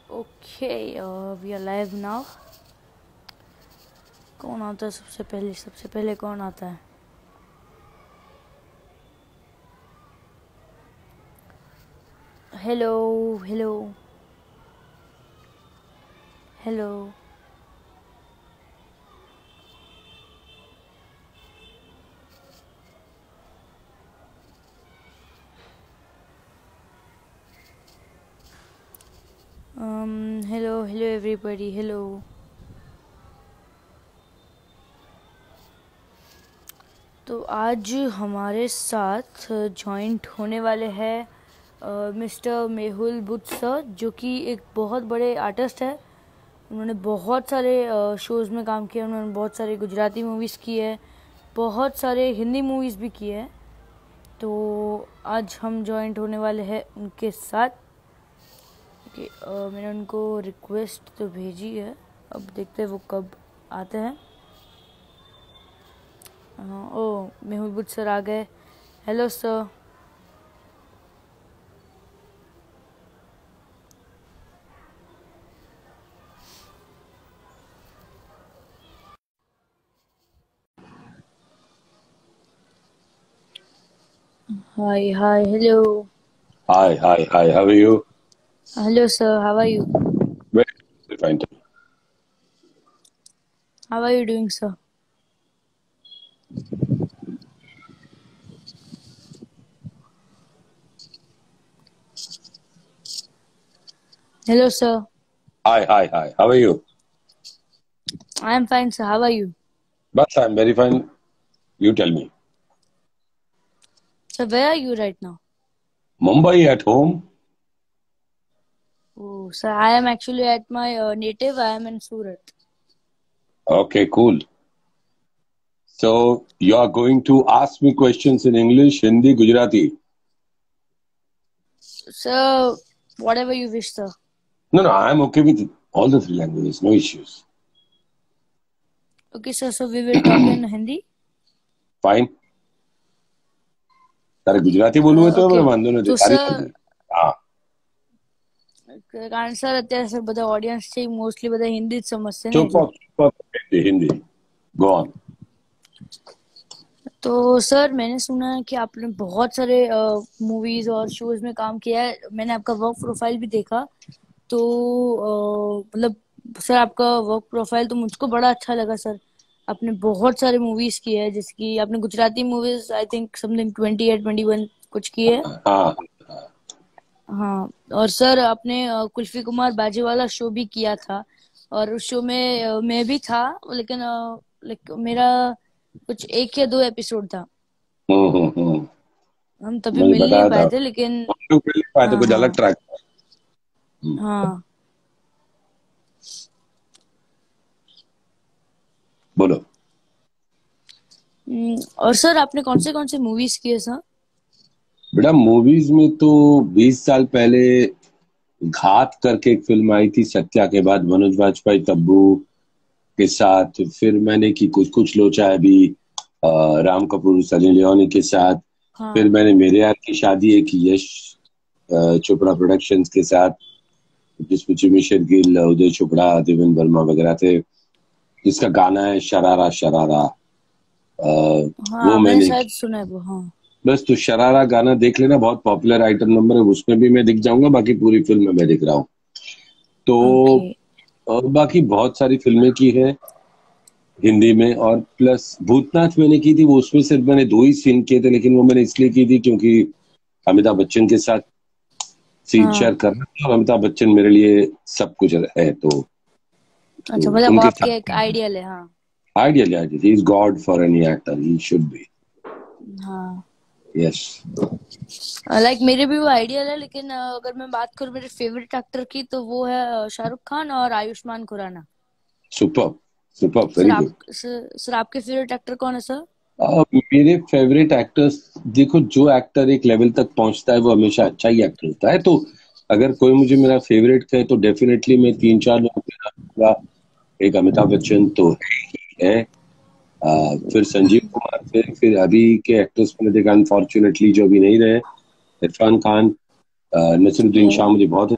Okay, we are live now. कौन आता है सबसे पहले कौन आता है? Hello. Hello everybody. Hello. तो आज हमारे साथ जॉइंट होने वाले हैं मिस्टर मेहुल बुद्ध सर, जो कि एक बहुत बड़े आर्टिस्ट है। उन्होंने बहुत सारे शोज़ में काम किया। उन्होंने बहुत सारे गुजराती मूवीज़ की है, बहुत सारे हिंदी मूवीज़ भी की है। तो आज हम जॉइंट होने वाले हैं उनके साथ। मैंने उनको रिक्वेस्ट तो भेजी है, अब देखते हैं वो कब आते हैं। मेहुल बुद्ध सर आ गए। Hello sir. Hi, hello. Hi, how are you? Hello sir, how are you? Very fine. How are you doing, sir? Hello sir. Hi, how are you? I am fine, sir. How are you? But I'm very fine. You tell me. So where are you right now? Mumbai at home? Oh, sir, I am actually at my native. I am in Surat. Okay, cool. So you are going to ask me questions in English, Hindi, Gujarati? Sir, whatever you wish, sir. No, I'm okay with all the three languages. No issues. Okay, sir. So we will talk in Hindi. Fine. તારે ગુજરાતી બોલવું હોય તો Okay. વાંધો નથી. So તારી sir, મરજી. હા. કારણ સર અત્યારે સર બધા ઓડિયન્સ છે મોસ્ટલી બધા હિન્દી જ સમજશે ને ચૂપ એટલે. हिंदी. Go on. तो सर मैंने सुना है कि आपने बहुत सारे मूवीज और शोज में काम किया है। मैंने आपका वर्क प्रोफाइल भी देखा। तो मतलब सर आपका वर्क प्रोफाइल तो मुझको बड़ा अच्छा लगा सर। आपने बहुत सारे मूवीज की है, जैसे कि आपने Gujarati movies I think something 20 या 21 कुछ की है। हाँ. हाँ, और सर आपने कुल्फी कुमार बाजीवाला शो भी किया था, और उस शो में मैं भी था, लेकिन मेरा कुछ 1 या 2 एपिसोड था। हम तभी मुझे मिल नहीं बताया था. पाए थे, लेकिन मिल नहीं पाए तो कुछ अलग ट्रैक. हाँ। बोलो. और सर आपने कौन से मूवीज किए सर? बेटा मूवीज में तो 20 साल पहले घात करके एक फिल्म आई थी सत्या के बाद, मनोज वाजपेयी तब्बू के साथ। फिर मैंने की कुछ कुछ लोचा है भी राम कपूर सनी लियोनी के साथ। हाँ। फिर मैंने मेरे यार की शादी एक यश चोपड़ा प्रोडक्शंस के साथ, जिसमें जिमी शेरगिल, उदय चोपड़ा, देवेंद्र वर्मा वगैरह थे, जिसका गाना है शरारा शरारा। हाँ, वो मैंने मैंने शायद सुना है वो। हाँ। बस तो शरारा गाना देख लेना, बहुत पॉपुलर आइटम नंबर है, उसमें भी मैं दिख जाऊंगा, बाकी पूरी फिल्म में मैं दिख रहा हूँ। तो ओके। और बाकी बहुत सारी फिल्में की है हिंदी में, और प्लस भूतनाथ मैंने की थी, वो उसमें सिर्फ मैंने 2 ही सीन किए थे, लेकिन वो मैंने इसलिए की थी क्योंकि अमिताभ बच्चन के साथ सीन शेयर करना था, और अमिताभ बच्चन मेरे लिए सब कुछ है। तो अच्छा, मतलब उनके आपके एक साथ आइडियल है। हाँ। Ideal he is God for any actor, he should be. हाँ, यस। लाइक मेरे भी वो आइडियल है, लेकिन अगर मैं बात करूँ मेरे फेवरेट एक्टर की, तो वो है शाहरुख खान और Ayushmann Khurrana. Super sir very good. Sir आपके फेवरेट एक्टर कौन है सर? मेरे फेवरेट एक्टर्स, देखो जो एक्टर एक लेवल तक पहुंचता है वो हमेशा अच्छा ही एक्टर होता है। तो अगर कोई मुझे मेरा फेवरेट कहे तो डेफिनेटली मैं 3-4 लोगों के नाम लूंगा। एक अमिताभ बच्चन तो है, फिर संजीव कुमार, फिर अभी के एक्टर्स मैंने देखा अनफॉर्चुनेटली जो अभी नहीं रहे, इरफान खान, नसीरुद्दीन शाह मुझे बहुत अच्छा।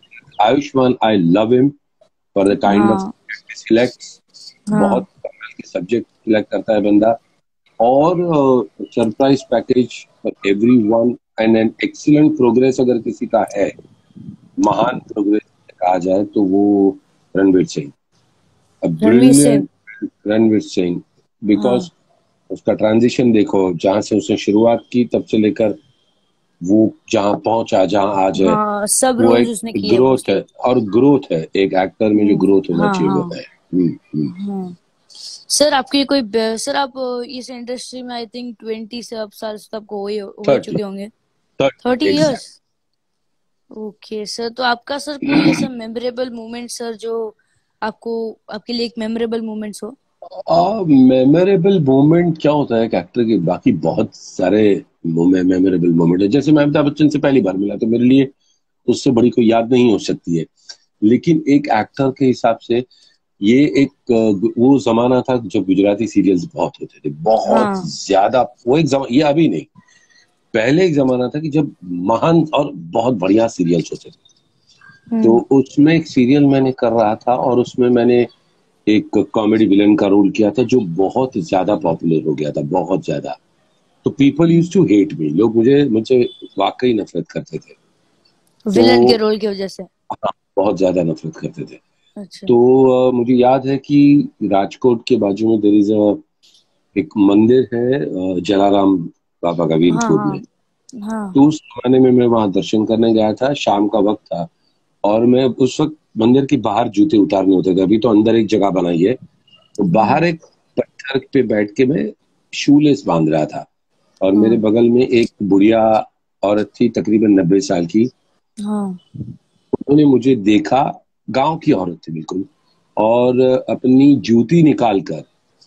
Ayushmann, I love him for the kind of हाँ सिलेक्ट, बहुत हाँ। कमाल के सब्जेक्ट सिलेक्ट करता है बंदा। और surprise package for everyone and an excellent progress अगर किसी का है, महान प्रोग्रेस कहा जाए तो वो रणवीर सिंह, अ रणवीर सिंह। ब्रिलियंट रणवीर सिंह। हाँ बिकॉज उसका ट्रांजिशन देखो, जहां से उसने शुरुआत की तब से लेकर वो जहां पहुंचा, जहां आज है, हाँ, सब वो रोल्स एक उसने किए ग्रोथ है। मोस्टली। और ग्रोथ है, एक एक्टर में जो ग्रोथ होना हाँ चाहिए वो हाँ है। हाँ। सर आपकी कोई सर आप इस इंडस्ट्री में आई थिंक 20 से अब साल से तो आपको हो ही 30, चुके होंगे। 30 30 इयर्स। एग्जैक्ट। ओके सर, तो आपका सर कोई ऐसा मेमोरेबल मोमेंट सर जो आपको आपके लिए एक मेमोरेबल मोमेंट्स हो। मेमोरेबल मोमेंट क्या होता है एक एक्टर के, बाकी बहुत सारे मेमोरेबल मोमेंट है। जैसे मैं अमिताभ बच्चन से पहली बार मिला तो मेरे लिए उससे बड़ी कोई याद नहीं हो सकती है, लेकिन एक एक्टर के हिसाब से ये एक वो जमाना था जब गुजराती सीरियल्स बहुत होते थे, बहुत हाँ। ज्यादा। वो एक ये अभी नहीं, पहले एक जमाना था कि जब महान और बहुत बढ़िया सीरियल्स होते थे। तो हम्म। उसमें एक सीरियल मैंने कर रहा था और उसमें मैंने एक कॉमेडी विलन का रोल किया था जो बहुत ज्यादा पॉपुलर हो गया था, बहुत ज्यादा। तो people use to hate me, लोग मुझे मुझे वाकई नफरत करते थे। विलन के तो रोल की वजह से। हाँ, बहुत ज्यादा नफरत करते थे। अच्छा। तो मुझे याद है कि राजकोट के बाजू में देयर इज एक मंदिर है, जलाराम बाबा का, हाँ वीरपुर हाँ में। हाँ तो उस जमाने में मैं वहां दर्शन करने गया था, शाम का वक्त था। और मैं उस वक्त मंदिर के बाहर जूते उतारने होते थे, अभी तो अंदर एक जगह बनाई है। तो बाहर एक पत्थर पे बैठ के मैं शूलेस बांध रहा था, और मेरे हाँ बगल में एक बुढ़िया औरत थी, तकरीबन 90 साल की। हाँ उन्होंने मुझे देखा, गांव की औरत थी बिल्कुल, और अपनी जूती निकाल कर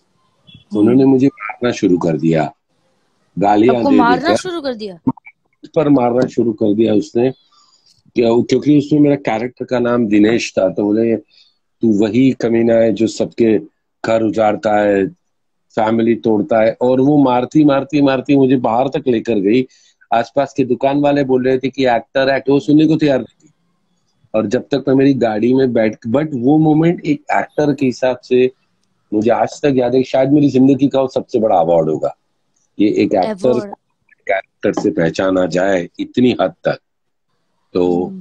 हाँ। उन्होंने मुझे मारना शुरू कर दिया, गालियां आपको दे मारना देकर। शुरू कर दिया। पर मारना शुरू कर दिया उसने, क्योंकि उसमें मेरा कैरेक्टर का नाम दिनेश था। तो बोले, तू वही कमीना है जो सबके घर उजाड़ता है, फैमिली तोड़ता है। और वो मारती मारती मारती मुझे बाहर तक लेकर गई। आसपास के दुकान वाले बोल रहे थे कि एक्टर एक्टर, वो सुनने को तैयार नहीं थी। और जब तक मैं मेरी गाड़ी में बैठ, बट वो मोमेंट एक एक्टर के हिसाब से मुझे आज तक याद है। शायद मेरी जिंदगी का वो सबसे बड़ा अवार्ड होगा, ये एक एक्टर अवार्ड। कैरेक्टर से पहचाना जाए इतनी हद तक। तो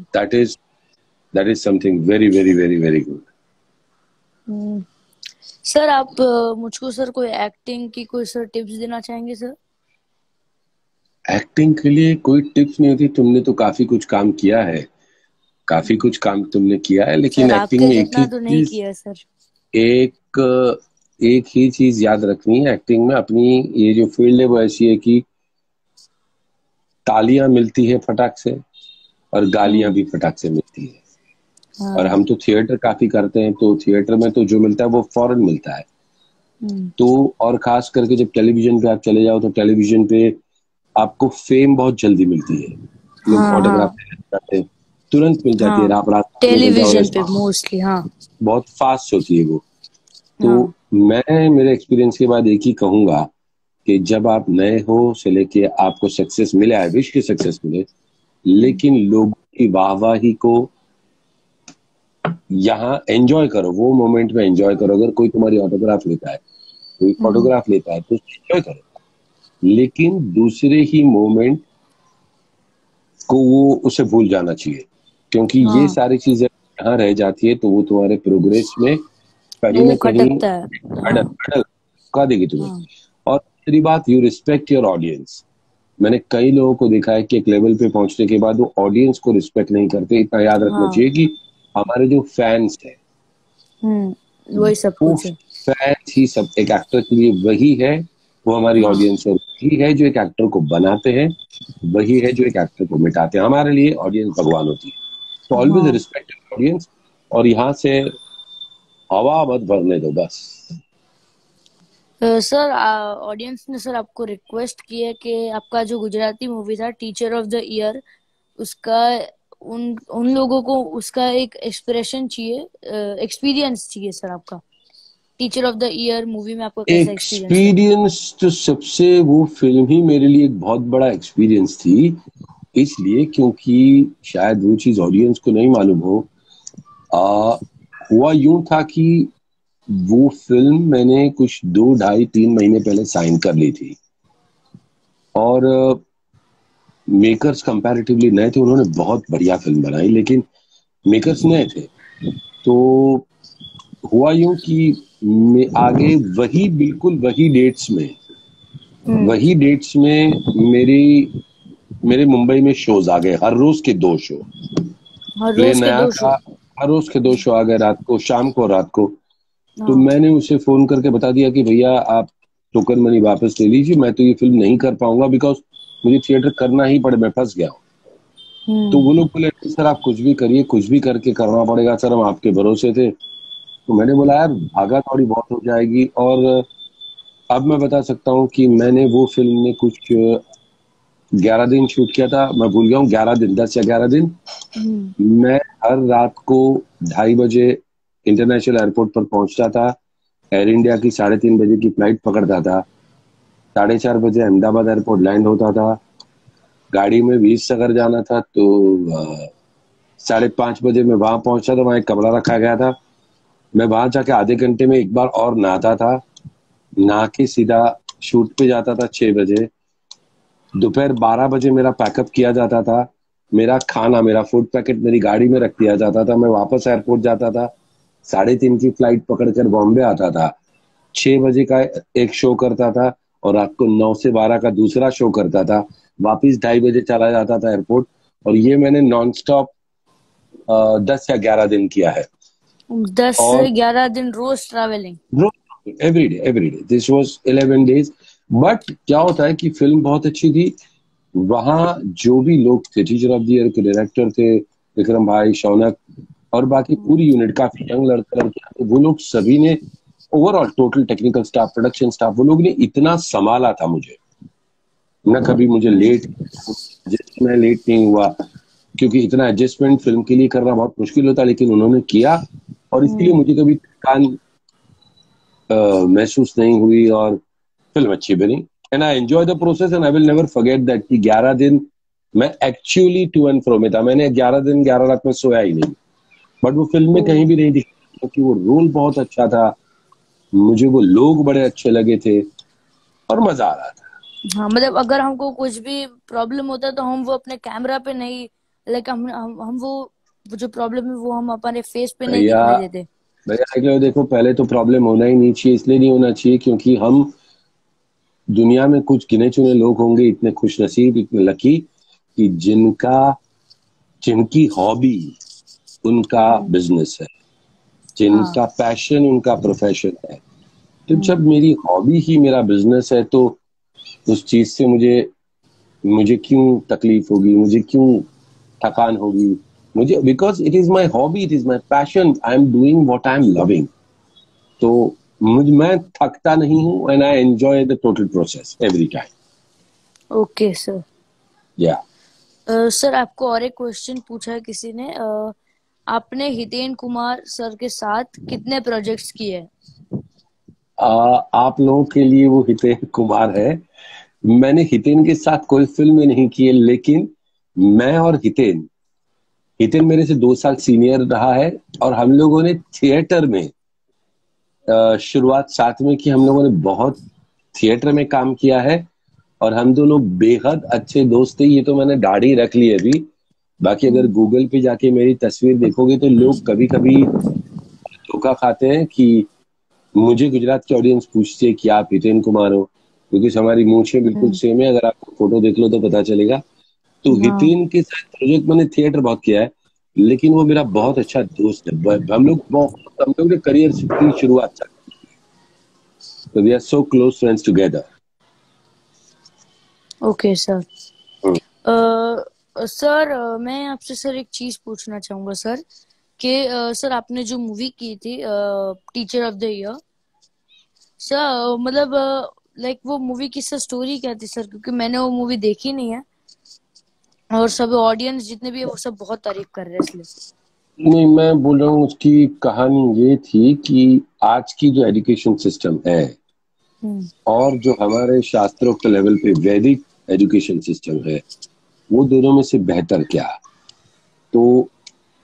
that is something very very very very good. Sir आप मुझको सर कोई एक्टिंग की कोई सर टिप्स देना चाहेंगे सर। एक्टिंग के लिए कोई टिप्स नहीं होती, तुमने तो काफी कुछ काम किया है, काफी कुछ काम तुमने किया है। लेकिन सर एक्टिंग आपके में एक ही जितना तो नहीं चीज, किया सर। एक एक ही चीज याद रखनी है एक्टिंग में। अपनी ये जो फील्ड है वो ऐसी है कि तालियां मिलती है फटाक से, और गालियां हम्म। भी फटाक से मिलती है। और हाँ। हम तो थिएटर काफी करते हैं, तो थिएटर में तो जो मिलता है वो फौरन मिलता है। हम्म। तो और खास करके जब टेलीविजन पे आप चले जाओ तो टेलीविजन पे आपको फेम बहुत जल्दी मिलती है। लोग हाँ ऑटोग्राफ हाँ लेना चाहते हैं, तुरंत मिल जाती है, हाँ। आप रास्ते में मिल जाओ, टेलीविजन पे रेस्टोरेंट, मोस्टली हाँ। बहुत फास्ट होती है वो। तो हाँ। मैं मेरे एक्सपीरियंस के बाद एक ही कहूंगा कि जब आप नए हो से लेके आपको सक्सेस मिला है, विश की सक्सेस मिले, हम्म। लेकिन लोगों की वाहवाही को यहाँ एंजॉय करो, वो मोमेंट में एंजॉय करो। अगर कोई तुम्हारी ऑटोग्राफ लेता है, कोई हम्म। फोटोग्राफ लेता है, तो एंजॉय करो। लेकिन दूसरे ही मोमेंट को वो उसे भूल जाना चाहिए, क्योंकि ये हाँ, सारी चीजें यहाँ रह जाती है तो वो तुम्हारे प्रोग्रेस में कहीं वो ना कहीं खटकता है। अड़ल हाँ अड़ल रुका देगी तुम्हें। हाँ और दूसरी बात, यू रिस्पेक्ट योर ऑडियंस। मैंने कई लोगों को देखा है कि एक लेवल पे पहुंचने के बाद वो ऑडियंस को रिस्पेक्ट नहीं करते। इतना याद रखना हाँ। चाहिए कि हमारे जो फैंस है, वही सब वो कुछ है। फैंस ही सब एक एक्टर के लिए वही है, वो हमारी हाँ ऑडियंस है। वही है जो एक एक्टर को बनाते हैं, वही है जो एक एक्टर को मिटाते हैं। हमारे लिए ऑडियंस भगवान होती है। तो ऑलवेज हाँ। रिस्पेक्ट ऑडियंस, और यहाँ से हवा मत भरने दो बस। सर ऑडियंस ने सर आपको रिक्वेस्ट की है कि आपका जो गुजराती मूवी था टीचर ऑफ द ईयर, उसका उन उन लोगों को उसका एक एक्सप्रेशन चाहिए, एक्सपीरियंस चाहिए सर आपका। Teacher of the year movie में आपका कैसा एक्सपीरियंस था। एक्सपीरियंस तो सबसे, वो फिल्म ही मेरे लिए एक बहुत बड़ा एक्सपीरियंस थी। इसलिए क्योंकि शायद वो चीज ऑडियंस को नहीं मालूम हो, हुआ यूं था कि वो फिल्म मैंने कुछ 2 ढाई 3 महीने पहले साइन कर ली थी, और मेकर्स कंपैरेटिवली नए थे, उन्होंने बहुत बढ़िया फिल्म बनाई, लेकिन मेकर्स नए थे। तो हुआ यूं कि आगे वही बिल्कुल वही डेट्स में मेरे मुंबई में शोज आ गए, हर रोज के 2 शो। हर प्ले रोज के नया दो था, शो हर रोज के 2 शो आ गए, रात को, शाम को, रात को। तो हाँ। मैंने उसे फोन करके बता दिया कि भैया आप टोकन मनी वापस ले लीजिए, मैं तो ये फिल्म नहीं कर पाऊंगा, बिकॉज मुझे थिएटर करना ही पड़े, मैं फंस गया हूँ। तो वो लोग बोले सर आप कुछ भी करिए, कुछ भी करके करना पड़ेगा सर, हम आपके भरोसे थे। तो मैंने बोला यार भागा थोड़ी बहुत हो जाएगी। और अब मैं बता सकता हूँ कि मैंने वो फिल्म में कुछ 11 दिन शूट किया था, मैं भूल गया हूँ, 11 दिन, 10 या 11 दिन। मैं हर रात को 2:30 बजे इंटरनेशनल एयरपोर्ट पर पहुंचता था, एयर इंडिया की 3:30 बजे की फ्लाइट पकड़ता था, 4:30 बजे अहमदाबाद एयरपोर्ट लैंड होता था। गाड़ी में 20 अगर जाना था तो 5:30 बजे मैं वहां पहुंचा था, वहां एक कमरा रखा गया था, मैं वहां जाके आधे घंटे में एक बार और नहाता था, नहा के सीधा शूट पे जाता था 6 बजे। दोपहर 12 बजे मेरा पैकअप किया जाता था, मेरा खाना, मेरा फूड पैकेट मेरी गाड़ी में रख दिया जाता था, मैं वापस एयरपोर्ट जाता था, 3:30 की फ्लाइट पकड़कर बॉम्बे आता था, 6 बजे का एक शो करता था, और रात को 9 से 12 का दूसरा शो करता था, वापिस 2:30 बजे चला जाता था एयरपोर्ट। और ये मैंने नॉन स्टॉप 10 या 11 दिन किया है। 10 से 11 दिन रोज travelling. Every day this was 11 days. But क्या होता है कि फिल्म बहुत अच्छी थी, वहां जो भी लोग थे, टीचर ऑफ द ईयर के डायरेक्टर थे विक्रम भाई, शौनक, और बाकी पूरी यूनिट, काफी यंग लड़का लड़कियां थे, वो लोग सभी ने, overall total technical staff, production staff, वो लोग ने इतना संभाला था मुझे, न कभी मुझे मैं लेट नहीं हुआ, क्योंकि इतना एडजस्टमेंट फिल्म के लिए करना बहुत मुश्किल होता है, लेकिन उन्होंने किया, और इसलिए मुझे कभी थकान महसूस नहीं हुई, और फिल्म अच्छी बनी। And I enjoy the process, and I will never forget that कि 11 दिन मैं एक्चुअली टू एंड फ्रो में था, मैंने 11 दिन 11 रात में सोया ही नहीं, बट वो फिल्म में कहीं भी नहीं दिखा, क्योंकि वो रोल बहुत अच्छा था, मुझे वो लोग बड़े अच्छे लगे थे, और मजा आ रहा था। हाँ, मतलब अगर हमको कुछ भी प्रॉब्लम होता है तो हम वो अपने कैमरा पे नहीं, लाइक हम वो जो प्रॉब्लम है वो हम अपने फेस पे नहीं भैया दिखाई देते। भैया देखो, पहले तो प्रॉब्लम होना ही नहीं चाहिए, इसलिए नहीं होना चाहिए क्योंकि हम दुनिया में कुछ गिने चुने लोग होंगे, इतने खुश नसीब, इतने लकी, कि जिनकी हॉबी उनका बिजनेस है, हाँ। जिनका पैशन उनका प्रोफेशन है। तो जब मेरी हॉबी ही मेरा बिजनेस है, तो उस चीज से मुझे मुझे क्यों तकलीफ होगी, मुझे क्यों थकान होगी, मुझे, because it is my hobby, it is my passion, I am doing what I am loving. तो मैं थकता नहीं हूँ, and I enjoy the total process every time. Okay sir. या सर आपको और एक क्वेश्चन पूछा है किसी ने, आपने हितेन कुमार सर के साथ कितने प्रोजेक्ट्स किए हैं? आप लोगों के लिए वो हितेन कुमार है, मैंने हितेन के साथ कोई फिल्म नहीं की है, लेकिन मैं और हितेन मेरे से 2 साल सीनियर रहा है, और हम लोगों ने थिएटर में शुरुआत साथ में की, हम लोगों ने बहुत थिएटर में काम किया है, और हम दोनों बेहद अच्छे दोस्त थे। ये तो मैंने दाढ़ी रख ली अभी, बाकी अगर गूगल पे जाके मेरी तस्वीर देखोगे तो लोग कभी कभी धोखा खाते हैं कि मुझे गुजरात की ऑडियंस पूछती है कि आप हितेन कुमार हो, क्योंकि हमारी मूछें बिल्कुल सेम है, अगर आप फोटो देख लो तो पता चलेगा। तो हाँ। हितेन के साथ प्रोजेक्ट मैंने थिएटर बहुत किया है, लेकिन वो मेरा बहुत अच्छा दोस्त है, हम लोग ने करियर की शुरुआत, so we are so close friends together. Okay sir. Sir मैं आपसे सर एक चीज पूछना चाहूंगा सर, कि सर आपने जो मूवी की थी teacher of the year, sir मतलब लाइक वो मूवी की सर स्टोरी क्या थी सर? क्योंकि मैंने वो मूवी देखी नहीं है, और सब ऑडियंस जितने भी है वो सब बहुत तारीफ कर रहे हैं इसलिए। नहीं, मैं बोल रहा हूँ उसकी कहानी ये थी कि आज की जो एजुकेशन सिस्टम है, और जो हमारे शास्त्रोक्त लेवल पे वैदिक एजुकेशन सिस्टम है, वो दोनों में से बेहतर क्या। तो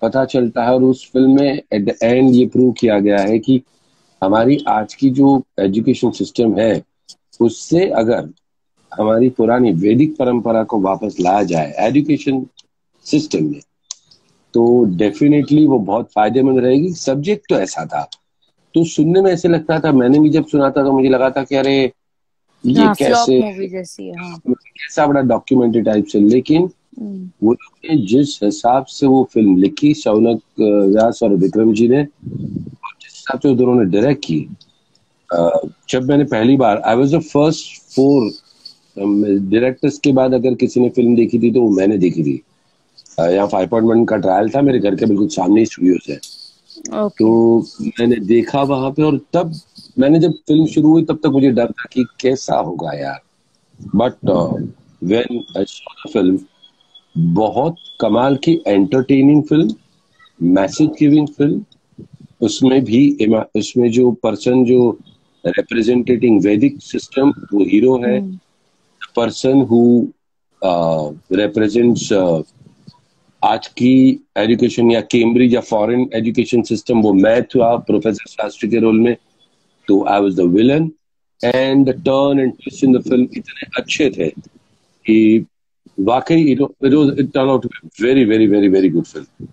पता चलता है। और उस फिल्म में एट द एंड ये प्रूव किया गया है कि हमारी आज की जो एजुकेशन सिस्टम है उससे अगर हमारी पुरानी वैदिक परंपरा को वापस लाया जाए एजुकेशन सिस्टम में, तो डेफिनेटली वो बहुत फायदेमंद रहेगी। सब्जेक्ट तो ऐसा था, तो सुनने में ऐसे लगता था, मैंने भी जब सुना था तो मुझे लगा था कि अरे ये हाँ, फ्लॉप कैसे, मूवी जैसी है। हाँ। कैसा बड़ा डॉक्यूमेंट्री टाइप से। लेकिन हम्म। वो लोग ने जिस हिसाब से वो फिल्म लिखी, शौनक व्यास और विक्रम जी ने, और जिस हिसाब से दोनों ने डायरेक्ट की, जब मैंने पहली बार, I was the first four directors के बाद अगर किसी ने फिल्म देखी थी तो वो मैंने देखी थी। यहाँ 5.1 का ट्रायल था, मेरे घर के बिल्कुल सामने ही स्टूडियोज है। तो ओके। मैंने देखा वहां पे, और तब मैंने जब फिल्म शुरू हुई तब तक मुझे डर था कि कैसा होगा यार। But when I saw the film, बहुत कमाल की entertaining film, message giving film. उसमें भी उसमें जो पर्सन जो रिप्रेजेंटेटिंग वैदिक सिस्टम वो हीरो है। हम्म। पर्सन हु रिप्रेजेंट्स आज की एजुकेशन या कैम्ब्रिज या फॉरेन एजुकेशन सिस्टम, वो मैं था प्रोफेसर शास्त्री के रोल में। तो I was the villain, and the turn and twist in the film इतने अच्छे थे कि वाकई it turn out very very very very good film.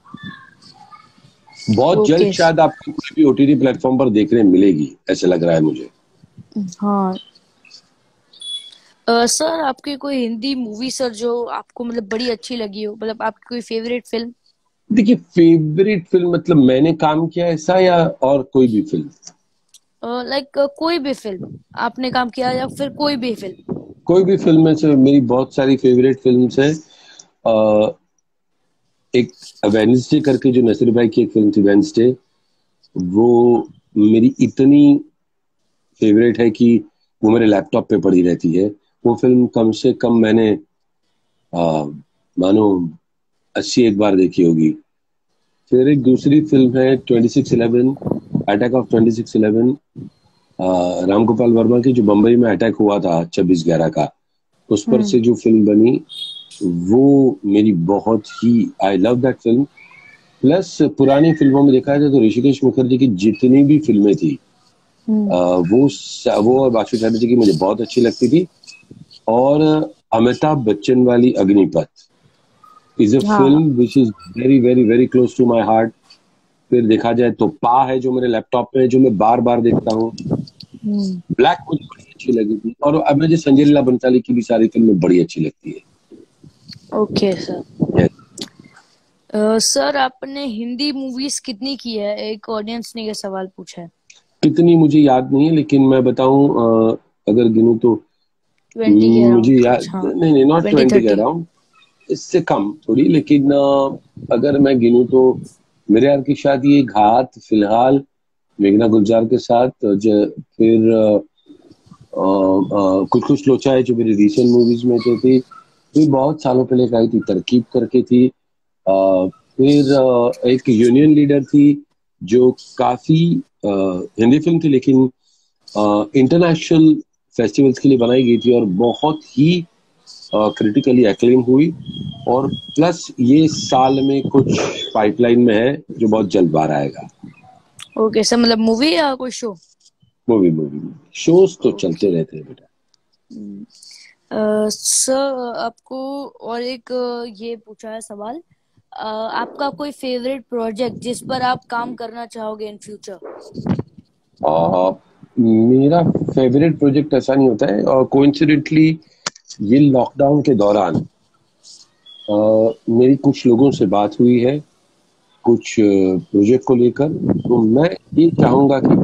बहुत जल्द ओके। शायद आपको कोई भी ओटीटी प्लेटफॉर्म पर देखने मिलेगी, ऐसे लग रहा है मुझे। हाँ। सर, आपकी कोई हिंदी मूवी सर जो आपको मतलब बड़ी अच्छी लगी हो, मतलब आपकी कोई फेवरेट फिल्म? देखिए, फेवरेट फिल्म मतलब मैंने काम किया ऐसा, या और कोई भी फिल्म? लाइक कोई भी फिल्म आपने काम किया या फिर कोई भी फिल्म। कोई भी फिल्म में से मेरी बहुत सारी फेवरेट फिल्म्स हैं। अ, एक वेडनेसडे करके जो नसीर भाई की एक फिल्म थी, वेडनेसडे, वो मेरी इतनी फेवरेट है कि वो मेरे लैपटॉप पे पड़ी रहती है। वो फिल्म कम से कम मैंने मानो 80 एक बार देखी होगी। फिर एक दूसरी फिल्म है 2611, अटैक ऑफ 2611, राम गोपाल वर्मा की, जो बम्बई में अटैक हुआ था 26/11 का, उस पर हम्म। से जो फिल्म बनी, वो मेरी बहुत ही, I love that film. Plus पुरानी फिल्मों में देखा जाए तो ऋषिकेश मुखर्जी की जितनी भी फिल्में थी, हम्म। वो और बासु चैटर्जी की मुझे बहुत अच्छी लगती थी। और अमिताभ बच्चन वाली अग्निपथ इज अ हाँ। Film which is very very very close to my heart. फिर देखा जाए तो पा है जो मेरे लैपटॉप पे है, जो मैं बार बार देखता हूँ। हम्म। ब्लैक मुझे बड़ी अच्छी लगी थी, और अब मुझे संजय लीला बंसाली की भी सारी फिल्में बड़ी अच्छी लगती है। Okay sir. Yes. सर, आपने हिंदी मूवीज कितनी की है? एक ऑडियंस ने ये सवाल पूछा है। कितनी मुझे याद नहीं है, लेकिन मैं बताऊं, अगर गिनूं तो 20 के मुझे अराउंड याद, कुछ, हाँ। नहीं नहीं, नॉट 20, 20 कह 30। रहा हूँ, इससे कम थोड़ी। लेकिन अगर मैं गिनूं तो मेरे यार की शादी, एक हाथ फिलहाल मेघना गुलजार के साथ, फिर कुछ कुछ लोचा है जो मेरी रिसेंट मूवीज में से थी। फिर बहुत सालों पहले एक आई थी तरकीब करके थी। फिर एक यूनियन लीडर थी जो काफी हिंदी फिल्म थी, लेकिन इंटरनेशनल फेस्टिवल्स के लिए बनाई गई थी और बहुत ही क्रिटिकली एक्लेम हुई। और प्लस ये साल में कुछ पाइपलाइन में है जो बहुत जल्द बाहर आएगा। ओके सर, मतलब मूवी या कोई शो? मूवी मूवी शोज तो ओके। चलते रहते हैं बेटा। सर, आपको और एक ये पूछा है सवाल। आपका कोई फेवरेट प्रोजेक्ट जिस पर आप काम करना चाहोगे इन फ्यूचर? आ, मेरा फेवरेट प्रोजेक्ट ऐसा नहीं होता है, और कोइंसिडेंटली ये लॉकडाउन के दौरान मेरी कुछ लोगों से बात हुई है कुछ प्रोजेक्ट को लेकर। तो मैं ये चाहूंगा कि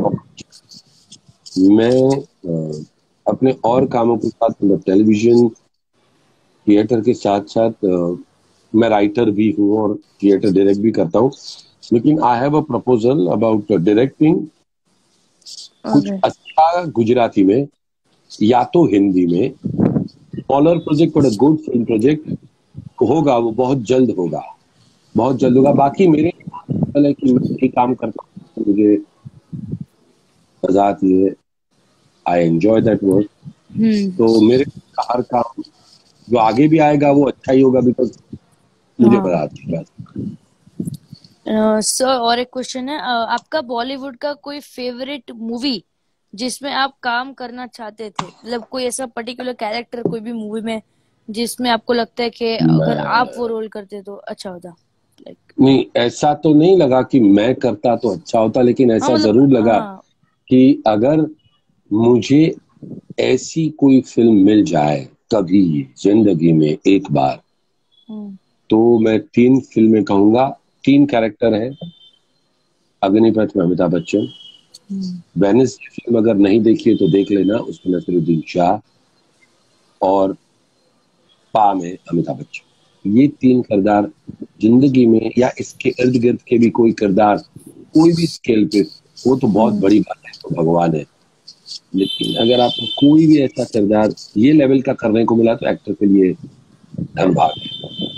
मैं अपने और कामों के साथ, मतलब टेलीविजन थिएटर के साथ साथ, मैं राइटर भी हूँ और थिएटर डायरेक्ट भी करता हूँ। लेकिन I have a proposal about directing कुछ ओके। अच्छा गुजराती में या तो हिंदी में, स्मॉलर प्रोजेक्ट और गुड फिल्म प्रोजेक्ट होगा, वो बहुत जल्द होगा, बहुत जल्द होगा। बाकी मेरे है कि मैं ही काम करता हूँ, मुझे मजा आती है, आई एंजॉय दैट वर्क। तो हम्म। मेरे हर काम जो आगे भी आएगा वो अच्छा ही होगा, बिकॉज मुझे मजा हाँ। आती है बस। सर और एक क्वेश्चन है, आपका बॉलीवुड का कोई फेवरेट मूवी जिसमें आप काम करना चाहते थे, मतलब कोई ऐसा पर्टिकुलर कैरेक्टर कोई भी मूवी में जिसमें आपको लगता है कि अगर आप वो रोल करते तो अच्छा होता, लाइक। नहीं, ऐसा तो नहीं लगा कि मैं करता तो अच्छा होता, लेकिन हाँ ऐसा मतलब जरूर लगा हाँ। कि अगर मुझे ऐसी कोई फिल्म मिल जाए कभी जिंदगी में एक बार, हम्म। तो मैं तीन फिल्में कहूंगा। तीन कैरेक्टर है। अग्निपथ में अमिताभ बच्चन, हम्म। वेनिस की फिल्म अगर नहीं देखी है तो देख लेना, उसमें नसीरुद्दीन शाह, और पा में अमिताभ बच्चन। ये तीन किरदार जिंदगी में या इसके इर्द गिर्द के भी कोई किरदार कोई भी स्केल पे वो तो बहुत हम्म। बड़ी बात है, तो भगवान है। लेकिन अगर आपको कोई भी ऐसा किरदार ये लेवल का करने को मिला तो एक्टर के लिए धनबाद है।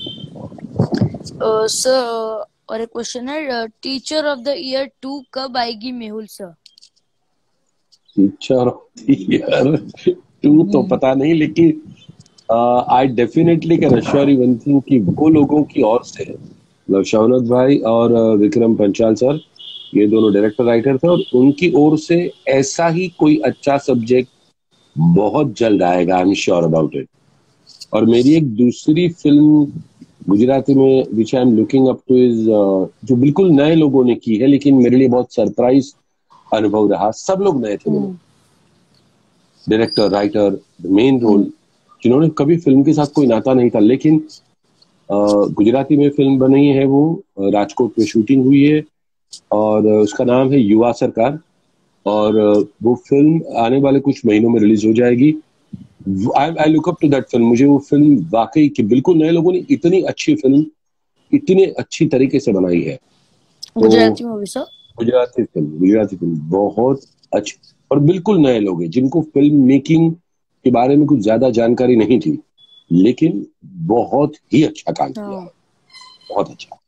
सर और एक क्वेश्चन है, टीचर ऑफ द ईयर 2 कब आएगी मेहुल सर? टीचर यार, टू तो पता नहीं, लेकिन I definitely can assure you one thing कि वो लोगों की ओर से, मतलब शौनक भाई और विक्रम पंचाल सर, ये दोनों डायरेक्टर राइटर थे, और उनकी ओर से ऐसा ही कोई अच्छा सब्जेक्ट बहुत जल्द आएगा। I am sure about it. और मेरी एक दूसरी फिल्म गुजराती में which I am looking up to is, जो बिल्कुल नए लोगों ने की है, लेकिन मेरे लिए बहुत सरप्राइज अनुभव रहा। सब लोग नए थे, हम्म। डायरेक्टर, राइटर, मेन रोल, हम्म। जिन्होंने कभी फिल्म के साथ कोई नाता नहीं था, लेकिन गुजराती में फिल्म बनी है वो, राजकोट में शूटिंग हुई है, और उसका नाम है युवा सरकार। और वो फिल्म आने वाले कुछ महीनों में रिलीज हो जाएगी। I look up to that film. मुझे वो फिल्म वाकई कि बिल्कुल नए लोगों ने इतनी अच्छी फिल्म इतने अच्छी तरीके से बनाई है। तो Gujarati movie sir? Gujarati film बहुत अच्छी, और बिल्कुल नए लोग हैं जिनको फिल्म मेकिंग के बारे में कुछ ज्यादा जानकारी नहीं थी, लेकिन बहुत ही अच्छा काम किया हाँ। है। बहुत अच्छा।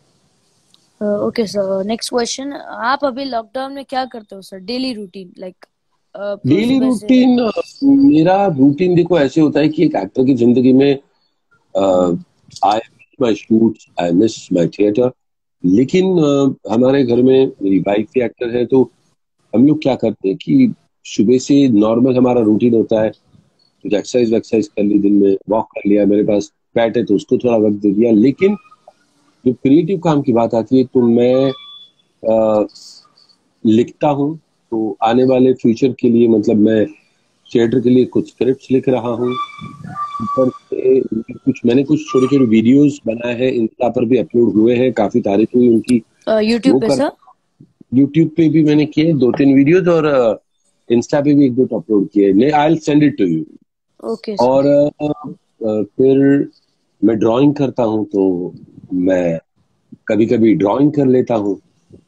ओके सर, नेक्स्ट क्वेश्चन, आप अभी लॉकडाउन में क्या करते हो sir, daily routine like daily सुबह से रूटीन, मेरा रूटीन देखो ऐसे होता है कि एक एक्टर की जिंदगी में हम्म। I miss my shoot, I miss my theatre. लेकिन हमारे घर में मेरी वाइफ भी एक्टर है, तो हम लोग क्या करते हैं कि सुबह से नॉर्मल हमारा रूटीन होता है, कुछ एक्सरसाइज वैक्सरसाइज कर ली, दिन में वॉक कर लिया, मेरे पास पैट है तो उसको थोड़ा वक्त दे दिया। लेकिन जो क्रिएटिव काम की बात आती है तो मैं अ, लिखता हूँ। तो आने वाले फ्यूचर के लिए, मतलब मैं थिएटर के लिए कुछ स्क्रिप्ट्स लिख रहा हूँ। ऊपर से मैंने कुछ छोटे छोटे वीडियोस बनाए हैं, इंस्टा पर भी अपलोड हुए हैं, काफी तारीफ हुई उनकी। यूट्यूब वो पे कर सर? यूट्यूब पे भी मैंने किए दो तीन वीडियोस, और इंस्टा पे भी एक दो अपलोड किए। I will send it to you. Okay sir. और फिर मैं ड्राइंग करता हूँ, तो मैं कभी कभी ड्राइंग कर लेता हूँ,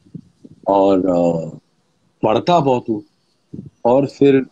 और पढ़ता बहुत हूँ। और फिर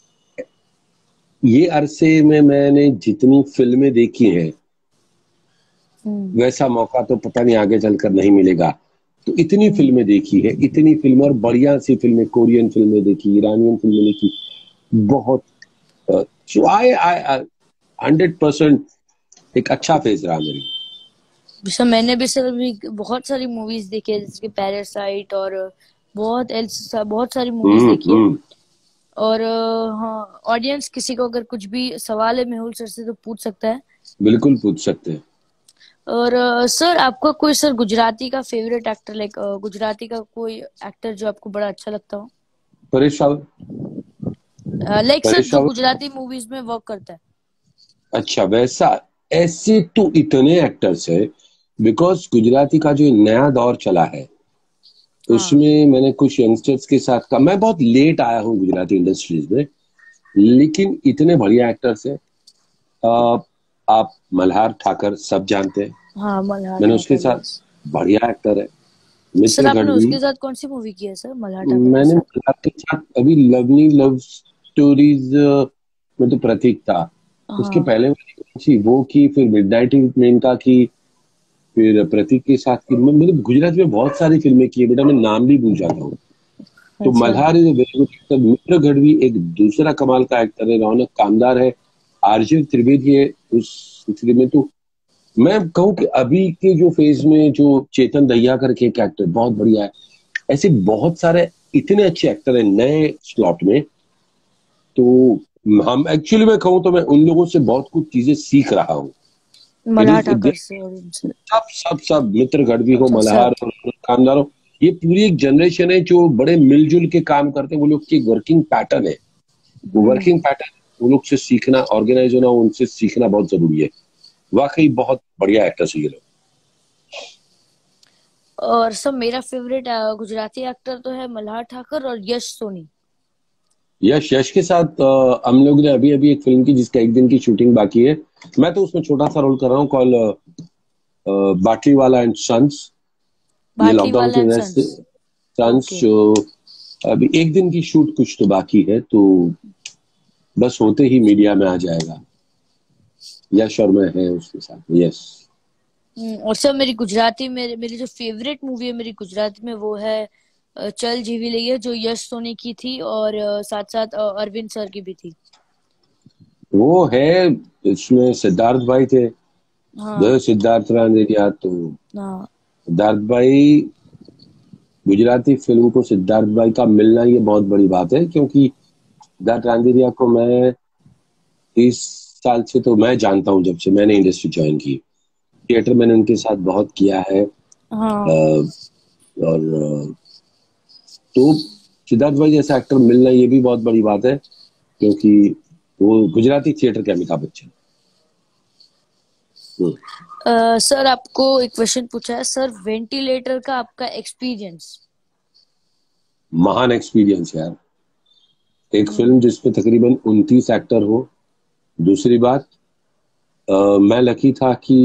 ये अरसे में मैंने जितनी फिल्में देखी हैं, हम्म। वैसा मौका तो पता नहीं आगे चलकर नहीं मिलेगा। तो इतनी हम्म। फिल्में देखी है, इतनी फिल्में, और बढ़िया सी फिल्में, कोरियन फिल्में देखी, ईरानियन फिल्में देखी, बहुत। सो आई आई 100% एक अच्छा फेज रहा मेरे लिए। सर मैंने भी सर अभी बहुत सारी मूवीज देखी है, जैसे कि पैरासाइट और बहुत सारी मूवीज देखी है। हम्म। और हाँ, ऑडियंस किसी को अगर कुछ भी सवाल है मेहुल सर से तो पूछ सकता है। बिल्कुल पूछ सकते हैं। और सर आपका कोई सर गुजराती का फेवरेट एक्टर, लाइक गुजराती का कोई एक्टर जो आपको बड़ा अच्छा लगता हो, परेश रावल। लाइक सर परेश जो रावल। गुजराती मूवीज में वर्क करता है? अच्छा, वैसा ऐसे तो इतने एक्टर्स है, बिकॉज गुजराती का जो नया दौर चला है हाँ। उसमें मैंने कुछ यंगस्टर्स के साथ का, मैं बहुत लेट आया हूँ गुजराती इंडस्ट्रीज में, लेकिन इतने बढ़िया एक्टर्स हैं। अ, आप मल्हार ठाकर सब जानते हैं, हाँ, मल्हार मैंने उसके ठाकर, साथ, यस। बढ़िया एक्टर है। सर मित्र आपने गढ़वी। उसके साथ कौन सी मूवी की है सर, मल्हार ठाकर के मैंने साथ? मल्हार के साथ अभी लवनी लव स्टोरीज में तो प्रतीक था। उसके हाँ। पहले वाली कौन सी वो की, फिर मिडनाइट में का की, फिर प्रतीक के साथ की। मैंने गुजरात में बहुत सारी फिल्में की है बेटा, मैं नाम भी भूल जाता हूँ। तो अच्छा। Malhar is very good actor. Mitra Gadhvi एक दूसरा कमाल का एक्टर है। रौनक कामदार है। आरजे त्रिवेदी है उस सिलसिले में। तो मैं कहूँ कि अभी के जो फेज में जो चेतन दहिया करके एक एक्टर बहुत बढ़िया है, ऐसे बहुत सारे इतने अच्छे एक्टर हैं नए स्लॉट में। तो हम एक्चुअली मैं कहूँ तो मैं उन लोगों से बहुत कुछ चीजें सीख रहा हूँ। इट मल्हार इज ठाकर से और उनसे। सब मित्र गढ़ भी हो, अच्छा मल्हार सब। और खानदार हो, ये पूरी एक जनरेशन है जो बड़े मिलजुल के काम करते हैं। वो लोग की वर्किंग पैटर्न है, वो हम्म। वर्किंग पैटर्न वो लोग से सीखना, ऑर्गेनाइज होना, उनसे सीखना बहुत जरूरी है। वाकई बहुत बढ़िया एक्टर्स है ये लोग। और सब मेरा फेवरेट गुजराती एक्टर तो है मल्हार ठाकर और यश सोनी। यश यश के साथ हम लोग ने अभी अभी एक फिल्म की जिसका एक दिन की शूटिंग बाकी है। मैं तो उसमें छोटा सा रोल कर रहा हूँ, कॉल बाटली वाला एंड सन्स। ये बाटली लॉकडाउन वाला की एंड वजह से सन्स। Sons okay. जो अभी एक दिन की शूट कुछ तो बाकी है, तो बस होते ही मीडिया में आ जाएगा। यश और मैं है उसके साथ। यस। और सब मेरी गुजराती में मेरी जो फेवरेट मूवी है मेरी गुजराती में वो है चल जीवी लैया, जो यश सोनी की थी और साथ साथ अरविंद सर की भी थी। वो है, इसमें सिद्धार्थ भाई थे, हाँ। जो सिद्धार्थ रांदेरिया। तो हाँ। सिद्धार्थ भाई, गुजराती फिल्म को सिद्धार्थ भाई का मिलना ये बहुत बड़ी बात है, क्योंकि सिद्धार्थ रांदेरिया को मैं 30 साल से तो मैं जानता हूँ, जब से मैंने इंडस्ट्री ज्वाइन की। थिएटर मैंने उनके साथ बहुत किया है। हाँ। और तो सिद्धार्थ भाई जैसा एक्टर मिलना ये भी बहुत बड़ी बात है, क्योंकि वो गुजराती थिएटर के अमिताभ बच्चन। हम्म। सर आपको एक क्वेश्चन पूछा है सर, वेंटिलेटर का आपका एक्सपीरियंस। महान एक्सपीरियंस यार। एक हम्म। फिल्म जिसमें तकरीबन 29 एक्टर हो। दूसरी बात, मैं लकी था कि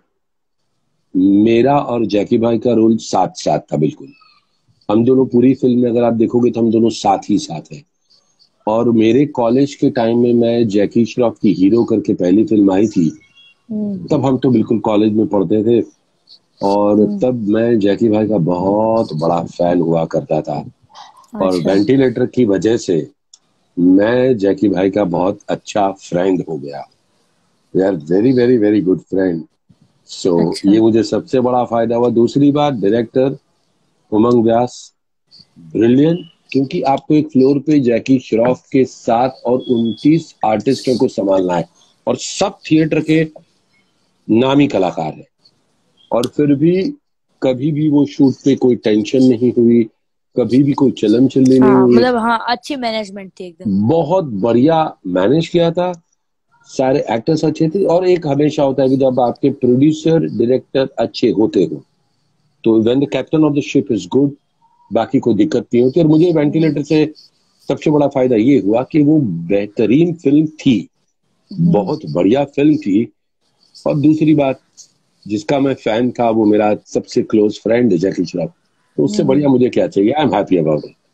मेरा और जैकी भाई का रोल साथ साथ था बिल्कुल। हम दोनों पूरी फिल्म में अगर आप देखोगे तो हम दोनों साथ ही साथ हैं। और मेरे कॉलेज के टाइम में मैं जैकी श्रॉफ की हीरो करके पहली फिल्म आई थी, हम्म। तब हम तो बिल्कुल कॉलेज में पढ़ते थे। और हम्म। तब मैं जैकी भाई का बहुत बड़ा फैन हुआ करता था। और अच्छा। वेंटिलेटर की वजह से मैं जैकी भाई का बहुत अच्छा फ्रेंड हो गया। We are very very very good friend. So अच्छा। ये मुझे सबसे बड़ा फायदा हुआ। दूसरी बात, डायरेक्टर उमंग व्यास, ब्रिलियंट। क्योंकि आपको एक फ्लोर पे जैकी श्रॉफ के साथ और 29 आर्टिस्टों को संभालना है, और सब थिएटर के नामी कलाकार हैं। और फिर भी कभी भी वो शूट पे कोई टेंशन नहीं हुई, कभी भी कोई चलम चल्ली नहीं हाँ हुई। मतलब हाँ अच्छी मैनेजमेंट थी एकदम। बहुत बढ़िया मैनेज किया था। सारे एक्टर्स अच्छे थे। और एक हमेशा होता है कि जब आपके प्रोड्यूसर डायरेक्टर अच्छे होते हो, तो when the captain of the ship is good, बाकी कोई दिक्कत नहीं होती। और मुझे हम्म। वेंटिलेटर से सबसे बड़ा फायदा ये हुआ कि वो बेहतरीन फिल्म थी, हम्म। बहुत बढ़िया फिल्म थी। और दूसरी बात, जिसका मैं फैन था वो मेरा सबसे क्लोज फ्रेंड है जैकी श्रॉफ। तो उससे हम्म। बढ़िया मुझे क्या चाहिए। I am happy about it.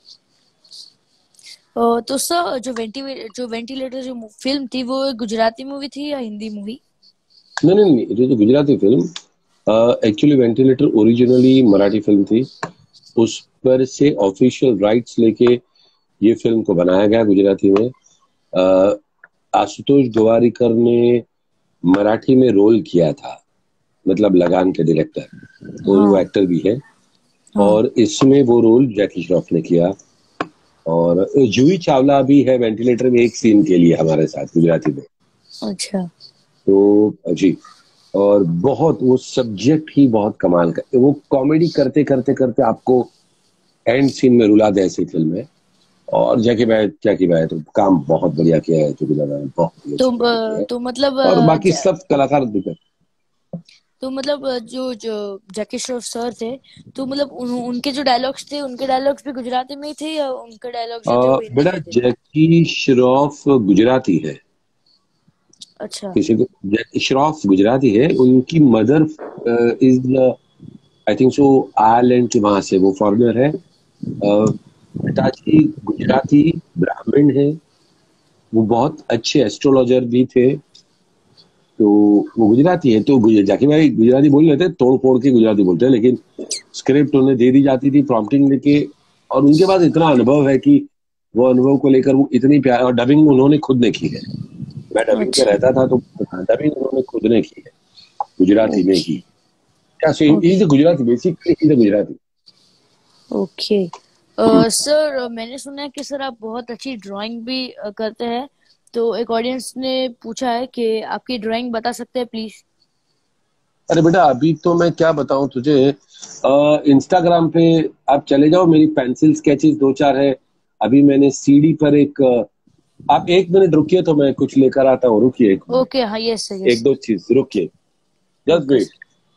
तो सर जो वेंटिलेटर जो फिल्म थी वो गुजराती मूवी थी या हिंदी मूवी? नहीं नहीं नहीं, ये तो Gujarati film. Actually ventilator originally Marathi film थी। उस पर से ऑफिशियल राइट्स लेके ये फिल्म को बनाया गया गुजराती में। अ, आशुतोष गोवारिकर ने मराठी में रोल किया था, मतलब लगान के डायरेक्टर, और वो हाँ। एक्टर भी है। हाँ। और इसमें वो रोल जैकी श्रॉफ ने किया। और जूही चावला भी है वेंटिलेटर में एक सीन के लिए हमारे साथ गुजराती में। अच्छा। तो जी, और बहुत वो सब्जेक्ट ही बहुत कमाल का, वो कॉमेडी करते करते करते आपको एंड सीन में रुला दे, ऐसी फिल्म है। और जैकी भाई तो काम बहुत बढ़िया किया है, जो बहुत ही तो अच्छा काम किया है। तो मतलब और बाकी सब कलाकार दिक्कत। जो जो जैकी श्रॉफ सर थे, तो मतलब उनके जो डायलॉग्स थे उनके डायलॉग्स भी गुजराती में ही थे या उनके डायलॉग्स जो थे वो हिंदी बेटा, में थे? जैकी श्रॉफ गुजराती है। अच्छा। किसी को जैकी श्रॉफ गुजराती है, उनकी mother is, I think so, Ireland के, वहां से वो फॉरेनर है। पिताजी गुजराती ब्राह्मण है। वो बहुत अच्छे एस्ट्रोलॉजर भी थे। तो वो गुजराती है। तो जाकिर भाई गुजराती बोल लेते, तोड़ फोड़ के गुजराती बोलते हैं, लेकिन स्क्रिप्ट उन्हें दे दी जाती थी प्रॉम्प्टिंग लेके। और उनके पास इतना अनुभव है कि वो अनुभव को लेकर वो इतनी प्यार, और डबिंग उन्होंने खुद ने की है। मैं डबिंग पे अच्छा। रहता था, तो डबिंग उन्होंने खुद ने की है। गुजराती में ही. Yeah, so he's a Gujarati. Basically, he's a Gujarati. Okay. Sir मैंने सुना है कि सर आप बहुत अच्छी ड्राइंग भी करते हैं, तो एक ऑडियंस ने पूछा है कि आपकी ड्राइंग बता सकते हैं प्लीज. अरे बेटा, अभी तो मैं क्या बताऊं तुझे. इंस्टाग्राम पे आप चले जाओ, मेरी पेंसिल स्केचेस दो चार है. अभी मैंने सीडी पर एक आप 1 मिनट रुकिए तो मैं कुछ लेकर आता हूँ. रुकिए 1 मिनट. ओके. हाँ. Yes sir. एक यस. दो चीज रुकिए. Just okay wait. सर.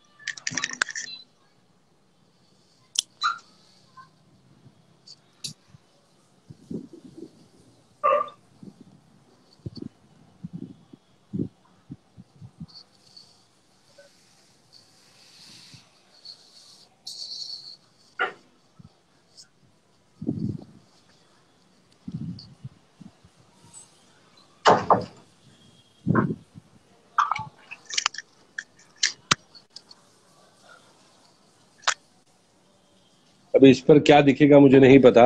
अभी इस पर क्या दिखेगा मुझे नहीं पता.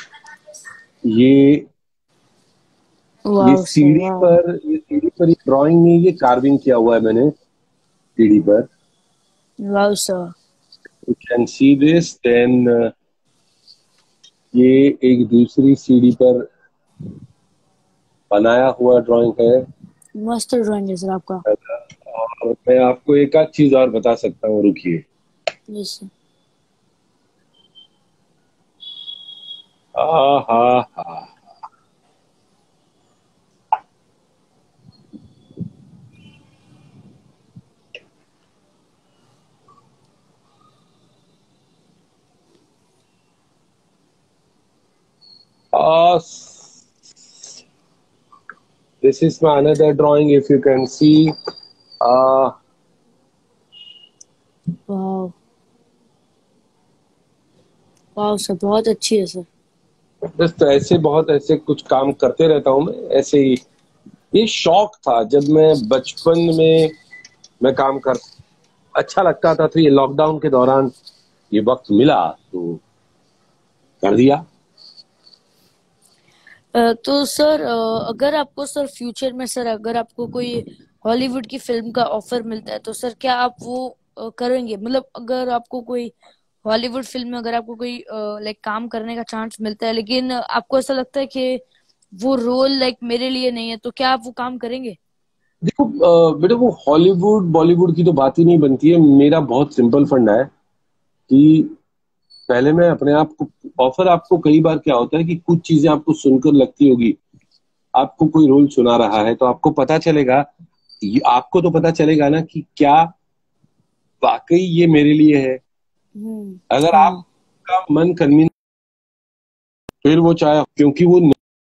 ये वाह सर. वाह. ये सीढ़ी पर ये ड्राइंग में ये कार्विंग किया हुआ है मैंने सीढ़ी पर. वाह sir. You can see this. Then ये एक दूसरी सीढ़ी पर बनाया हुआ ड्राइंग है. मस्त ड्राइंग है सर आपका. और मैं आपको एक आध चीज और बता सकता हूँ. रुकिए. Yes sir. हा हा. This is my another drawing. If you can see, वाह. वाह सर बहुत अच्छी है सर. बस तो ऐसे बहुत ऐसे कुछ काम करते रहता हूँ मैं ऐसे ही. ये शौक था जब मैं बचपन में मैं काम कर अच्छा लगता था. तो ये लॉकडाउन के दौरान ये वक्त मिला तो कर दिया. तो सर अगर आपको सर फ्यूचर में सर अगर आपको कोई हॉलीवुड की फिल्म का ऑफर मिलता है तो सर क्या आप वो करेंगे? मतलब अगर आपको कोई हॉलीवुड फिल्म में अगर आपको कोई लाइक काम करने का चांस मिलता है, लेकिन आपको ऐसा लगता है कि वो रोल लाइक मेरे लिए नहीं है, तो क्या आप वो काम करेंगे? देखो बेटा, वो हॉलीवुड बॉलीवुड की तो बात ही नहीं बनती है. मेरा बहुत सिंपल फंडा है कि पहले मैं अपने आप को ऑफर. आपको कई बार क्या होता है कि कुछ चीजें आपको सुनकर लगती होगी. आपको कोई रोल सुना रहा है तो आपको पता चलेगा. आपको तो पता चलेगा ना कि क्या वाकई ये मेरे लिए है. अगर हाँ. आपका मन कन्विंस, फिर वो चाहे क्योंकि वो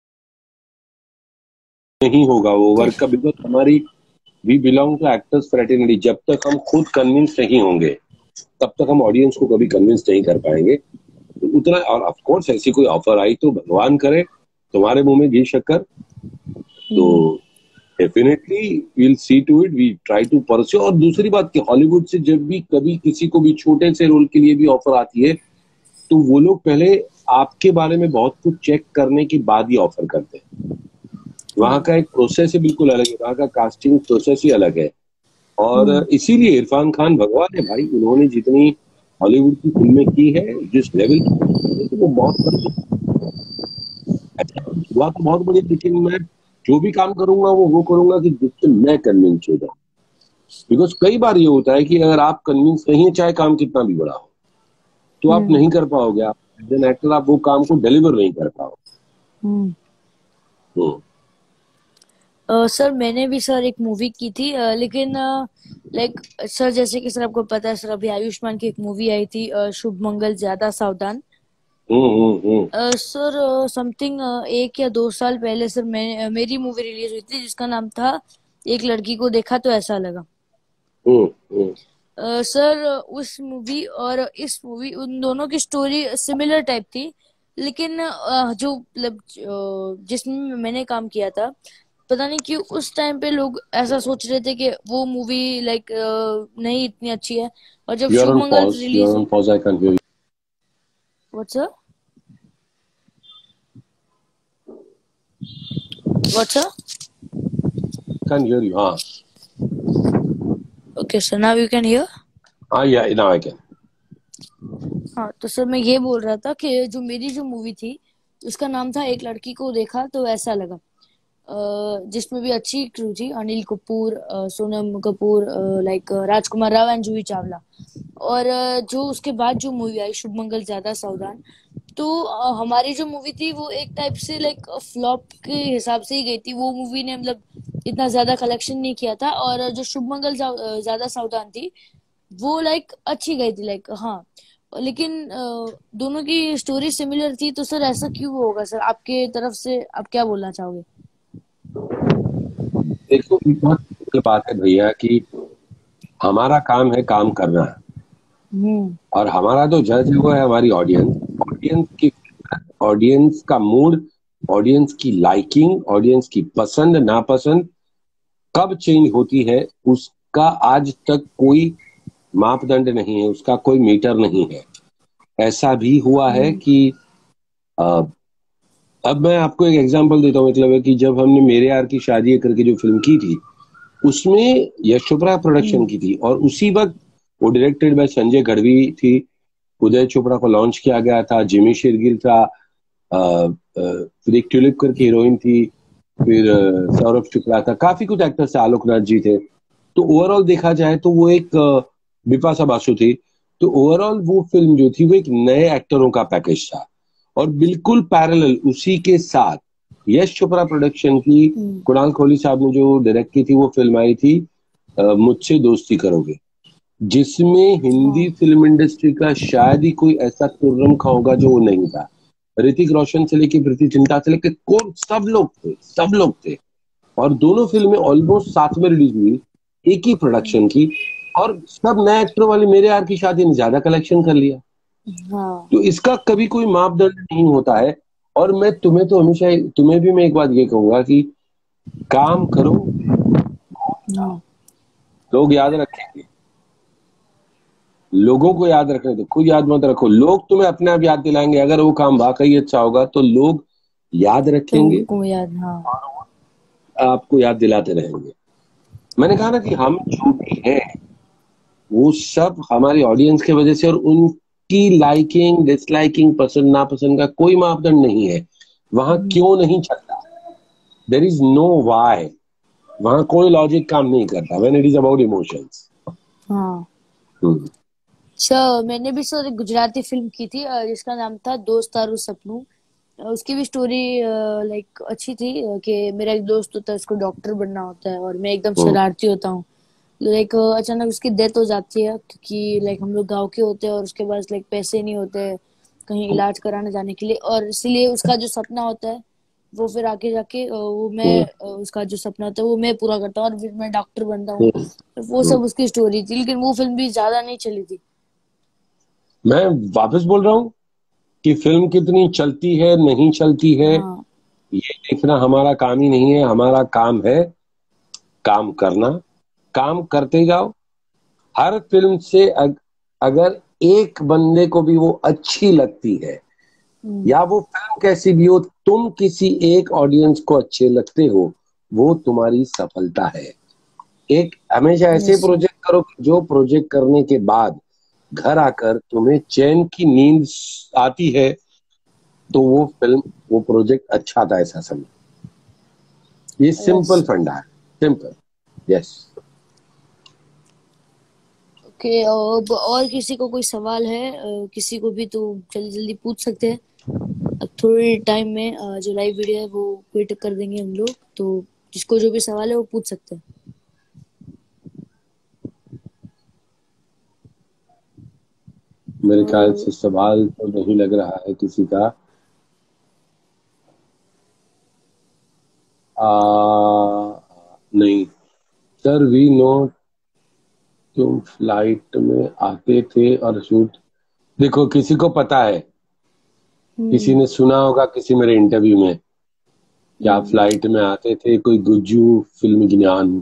नहीं होगा वो वर्क का. बिकॉज हमारी we belong to actors fraternity. जब तक हम खुद कन्विंस नहीं होंगे तब तक हम ऑडियंस को कभी कन्विंस नहीं कर पाएंगे. तो उतना. और ऑफ कोर्स ऐसी कोई ऑफर आई तो भगवान करे तुम्हारे मुंह में घी शक्कर. तो definitely will see to it. We try to pursue. और दूसरी बात कि हॉलीवुड से जब भी कभी किसी को भी छोटे से रोल के लिए भी ऑफर आती है तो वो लोग पहले आपके बारे में बहुत कुछ चेक करने के बाद ही ऑफर करते हैं. वहां का एक प्रोसेस ही बिल्कुल अलग है. वहां का कास्टिंग प्रोसेस ही अलग है. और इसीलिए इरफान खान भगवान है भाई. उन्होंने जितनी हॉलीवुड की फिल्में की है जिस लेवल की, तो वो बहुत हुआ तो बहुत बढ़िया. लेकिन मैं जो भी काम करूंगा वो करूंगा कि जिससे मैं कन्विंस हो जाऊं. बिकॉज कई बार ये होता है कि अगर आप कन्विंस नहीं है, चाहे काम कितना भी बड़ा हो, तो आप नहीं कर पाओगे. आप एज एन एक्टर आप वो काम को डिलीवर नहीं कर पाओगे. सर मैंने भी सर एक मूवी की थी, लेकिन लाइक सर जैसे कि सर आपको पता है सर अभी आयुष्मान की एक मूवी आई थी, शुभ मंगल ज्यादा सावधान. सर समथिंग 1 या 2 साल पहले सर मैं मेरी मूवी रिलीज हुई थी जिसका नाम था एक लड़की को देखा तो ऐसा लगा. सर उस मूवी और इस मूवी उन दोनों की स्टोरी सिमिलर टाइप थी, लेकिन जो मतलब जिसमें मैंने काम किया था, पता नहीं क्यों उस टाइम पे लोग ऐसा सोच रहे थे कि वो मूवी लाइक नहीं इतनी अच्छी है. और जब शुभ मंगल रिलीज हुई. I can't hear you. What's up? What's up? Can't hear you. हाँ. Okay, so now you can hear. हाँ, या नाउ आई कैन। हाँ, तो सर मैं ये बोल रहा था कि जो मेरी जो मूवी थी उसका नाम था एक लड़की को देखा तो ऐसा लगा, जिसमें भी अच्छी क्रू थी, अनिल कपूर, सोनम कपूर, लाइक राजकुमार राव एंड जूही चावला। और जो उसके बाद जो मूवी आई शुभ मंगल ज्यादा सावधान, तो हमारी जो मूवी थी वो एक टाइप से लाइक फ्लॉप के हिसाब से ही गई थी। वो मूवी ने मतलब इतना ज्यादा कलेक्शन नहीं किया था, और जो शुभ मंगल ज्यादा सावधान थी वो लाइक अच्छी गई थी, लाइक हाँ। लेकिन दोनों की स्टोरी सिमिलर थी, तो सर ऐसा क्यों होगा सर? आपके तरफ से आप क्या बोलना चाहोगे? देखो, ये बहुत सिंपल बात है भैया कि हमारा काम है काम करना, हम्म। और हमारा जो जज है वो है हमारी ऑडियंस। ऑडियंस की ऑडियंस का मूड, ऑडियंस की लाइकिंग, ऑडियंस की पसंद नापसंद कब चेंज होती है, उसका आज तक कोई मापदंड नहीं है, उसका कोई मीटर नहीं है। ऐसा भी हुआ है हम्म। कि अ, अब मैं आपको एक एग्जांपल देता हूँ। मतलब है कि जब हमने मेरे यार की शादी है करके जो फिल्म की थी, उसमें यश चोपड़ा प्रोडक्शन हम्म। की थी, और उसी वक्त वो डायरेक्टेड बाय संजय गढ़वी थी। उदय चोपड़ा को लॉन्च किया गया था, जिमी शेरगिल था, फिर एक ट्यूलिप करके हीरोइन थी, फिर सौरभ शुक्ला था, काफी कुछ एक्टर्स थे, आलोक नाथ जी थे। तो ओवरऑल देखा जाए तो वो एक बिपाशा बासु थी। तो ओवरऑल वो फिल्म जो थी वो एक नए एक्टरों का पैकेज था, और बिल्कुल पैरेलल उसी के साथ यश चोपड़ा प्रोडक्शन की हम्म। कुणाल कोहली साहब ने जो डायरेक्ट की थी वो फिल्म आई थी मुझसे दोस्ती करोगे, जिसमें हिंदी हाँ। फिल्म इंडस्ट्री का शायद ही कोई ऐसा तुर्रम खा होगा जो वो नहीं था। ऋतिक रोशन से लेके प्रीति जिंटा से लेके कौन, सब लोग थे, सब लोग थे। और दोनों फिल्में ऑलमोस्ट साथ में रिलीज हुई, एक ही प्रोडक्शन की, और सब नए एक्टर वाले मेरे यार की शादी ने ज्यादा कलेक्शन कर लिया। हाँ। तो इसका कभी कोई मापदंड नहीं होता है। और मैं तुम्हें तो हमेशा, तुम्हें भी मैं एक बात ये कहूंगा कि काम करो, हाँ। लोग याद रखेंगे। लोगों को याद रखने दो, खुद याद मत रखो, लोग तुम्हें अपने आप याद दिलाएंगे। अगर वो काम वाकई अच्छा होगा तो लोग याद तो रखेंगे, उनको याद, हाँ। आपको याद दिलाते रहेंगे। मैंने कहा ना कि हम जो भी हैं वो सब हमारी ऑडियंस की वजह से, और उनकी लाइकिंग डिसलाइकिंग पसंद नापसंद का कोई मापदंड नहीं है। वहां हम्म। क्यों नहीं चलता, देर इज नो वाई, वहां कोई लॉजिक काम नहीं करता when it is about emotions. हाँ सर, मैंने भी सर एक गुजराती फिल्म की थी जिसका नाम था दोस्त तारू सपनू। उसकी भी स्टोरी लाइक अच्छी थी, कि मेरा एक दोस्त होता है, उसको डॉक्टर बनना होता है और मैं एकदम शरारती होता हूँ। लाइक अचानक उसकी डेथ हो जाती है, क्योंकि लाइक हम लोग गांव के होते हैं और उसके पास लाइक पैसे नहीं होते कहीं इलाज कराने जाने के लिए, और इसीलिए उसका जो सपना होता है वो फिर आगे जाके वो मैं उसका जो सपना होता है वो मैं पूरा करता हूँ और फिर मैं डॉक्टर बनता हूँ। तो वो सब उसकी स्टोरी थी, लेकिन वो फिल्म भी ज्यादा नहीं चली थी। मैं वापस बोल रहा हूँ कि फिल्म कितनी चलती है नहीं चलती है हाँ। ये देखना हमारा काम ही नहीं है। हमारा काम है काम करना, काम करते जाओ। हर फिल्म से अगर एक बंदे को भी वो अच्छी लगती है, हम्म। या वो फिल्म कैसी भी हो, तुम किसी एक ऑडियंस को अच्छे लगते हो, वो तुम्हारी सफलता है। एक हमेशा ऐसे यस सर। प्रोजेक्ट करो कि जो प्रोजेक्ट करने के बाद घर आकर तुम्हें चैन की नींद आती है, तो वो फिल्म वो प्रोजेक्ट अच्छा था, ऐसा समझ। ये यस सिंपल सर। फंडा है, सिंपल। यस। ओके, और किसी को कोई सवाल है? किसी को भी तो जल्दी जल्दी पूछ सकते हैं। अब थोड़े टाइम में जो लाइव वीडियो है वो क्विट कर देंगे हम लोग, तो जिसको जो भी सवाल है वो पूछ सकते हैं। मेरे अ, ख्याल से सवाल तो नहीं लग रहा है किसी का। नहीं। सर वी नो तुम फ्लाइट में आते थे और शूट, देखो किसी को पता है, किसी हम्म। ने सुना होगा किसी मेरे इंटरव्यू में कि आप हम्म। फ्लाइट में आते थे, कोई गुज्जू फिल्म ज्ञान,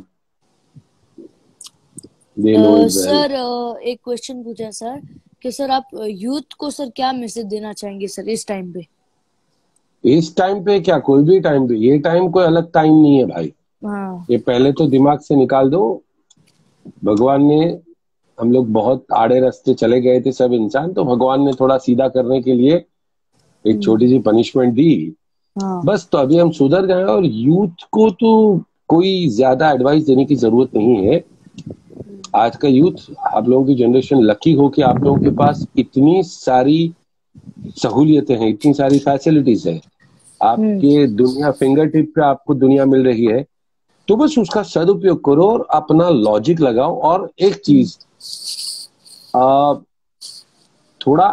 they know it well. Sir एक क्वेश्चन पूछा है सर, कि सर आप यूथ को सर क्या मैसेज देना चाहेंगे सर इस टाइम पे? इस टाइम पे क्या, कोई भी टाइम पे, ये टाइम कोई अलग टाइम नहीं है भाई। हाँ। ये पहले तो दिमाग से निकाल दो भगवान ने, हम लोग बहुत आड़े रास्ते चले गए थे सब इंसान, तो भगवान ने थोड़ा सीधा करने के लिए एक छोटी सी पनिशमेंट दी। हाँ। बस तो अभी हम सुधर जाए, और यूथ को तो कोई ज्यादा एडवाइस देने की जरूरत नहीं है। आज का यूथ, आप लोगों की जनरेशन लकी हो कि आप लोगों के पास इतनी सारी सहूलियतें हैं, इतनी सारी फैसिलिटीज है, हम्म। आपके दुनिया फिंगर टिप पे आपको दुनिया मिल रही है। तो बस उसका सदुपयोग करो और अपना लॉजिक लगाओ। और एक चीज, आ, थोड़ा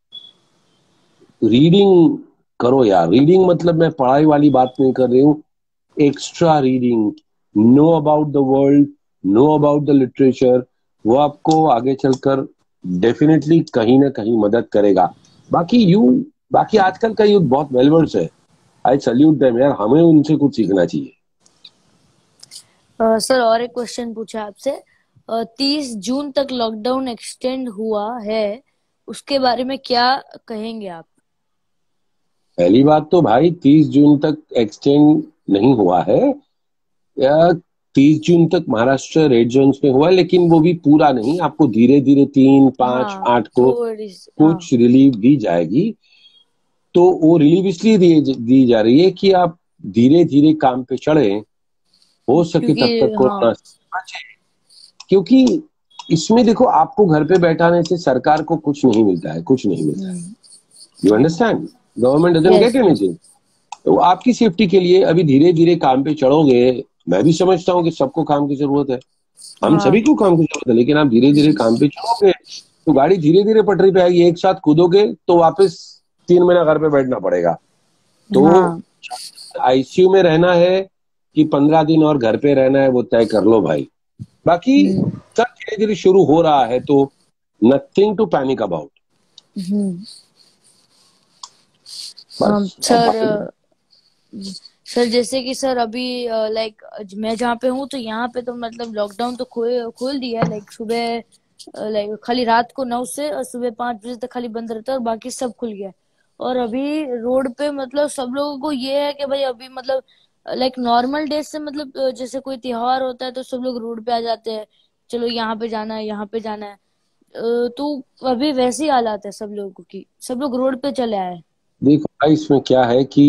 रीडिंग करो यार। रीडिंग मतलब मैं पढ़ाई वाली बात नहीं कर रही हूँ, extra reading, know about the world, know about the literature. वो आपको आगे चलकर डेफिनेटली कहीं ना कहीं मदद करेगा। बाकी यू बाकी आजकल का यूथ बहुत वेलवर्स है। आई सल्यूट देम यार, हमें उनसे कुछ सीखना चाहिए। सर और एक क्वेश्चन पूछा आपसे। 30 जून तक लॉकडाउन एक्सटेंड हुआ है, उसके बारे में क्या कहेंगे आप? पहली बात तो भाई, 30 जून तक एक्सटेंड नहीं हुआ है। या 30 जून तक महाराष्ट्र रेड जोन्स में हुआ है, लेकिन वो भी पूरा नहीं, आपको धीरे धीरे 3, 5, 8 को थोड़ी हाँ। कुछ रिलीफ दी जाएगी। तो वो रिलीफ इसलिए दी जा रही है कि आप धीरे धीरे काम पे चढ़े, हो सके क्योंकि तब तक हाँ। कोरोना से बचे। क्योंकि इसमें देखो, आपको घर पे बैठाने से सरकार को कुछ नहीं मिलता है, कुछ नहीं मिलता है। You understand? Government doesn't yes get yes. Anything. तो आपकी सेफ्टी के लिए अभी धीरे धीरे काम पे चढ़ोगे। मैं भी समझता हूँ कि सबको काम की जरूरत है, हम हाँ। सभी को काम की जरूरत है, लेकिन आप धीरे धीरे काम पे चढ़ोगे तो गाड़ी धीरे धीरे पटरी पे आएगी। एक साथ कूदोगे तो वापस 3 महीना घर पे बैठना पड़ेगा। तो हाँ। आईसीयू में रहना है कि 15 दिन और घर पे रहना है, वो तय कर लो भाई। बाकी हम्म। सब धीरे धीरे शुरू हो रहा है, तो नथिंग टू पैनिक अबाउट। हम्म। बस अब सर, बाकी सर जैसे कि सर अभी लाइक मैं जहाँ पे हूँ तो यहाँ पे तो मतलब लॉकडाउन तो खोल खोल दिया है। लाइक सुबह लाइक खाली रात को 9 से और सुबह 5 बजे तक खाली बंद रहता है, और बाकी सब खुल गया है। और अभी रोड पे मतलब सब लोगों को ये है कि भाई अभी मतलब लाइक नॉर्मल डेज से मतलब जैसे कोई त्योहार होता है तो सब लोग रोड पे आ जाते हैं, चलो यहाँ पे जाना है यहाँ पे जाना है। तो अभी वैसी हालात है सब लोगों की, सब लोग रोड पे चले आए। देखो भाई, इसमें क्या है कि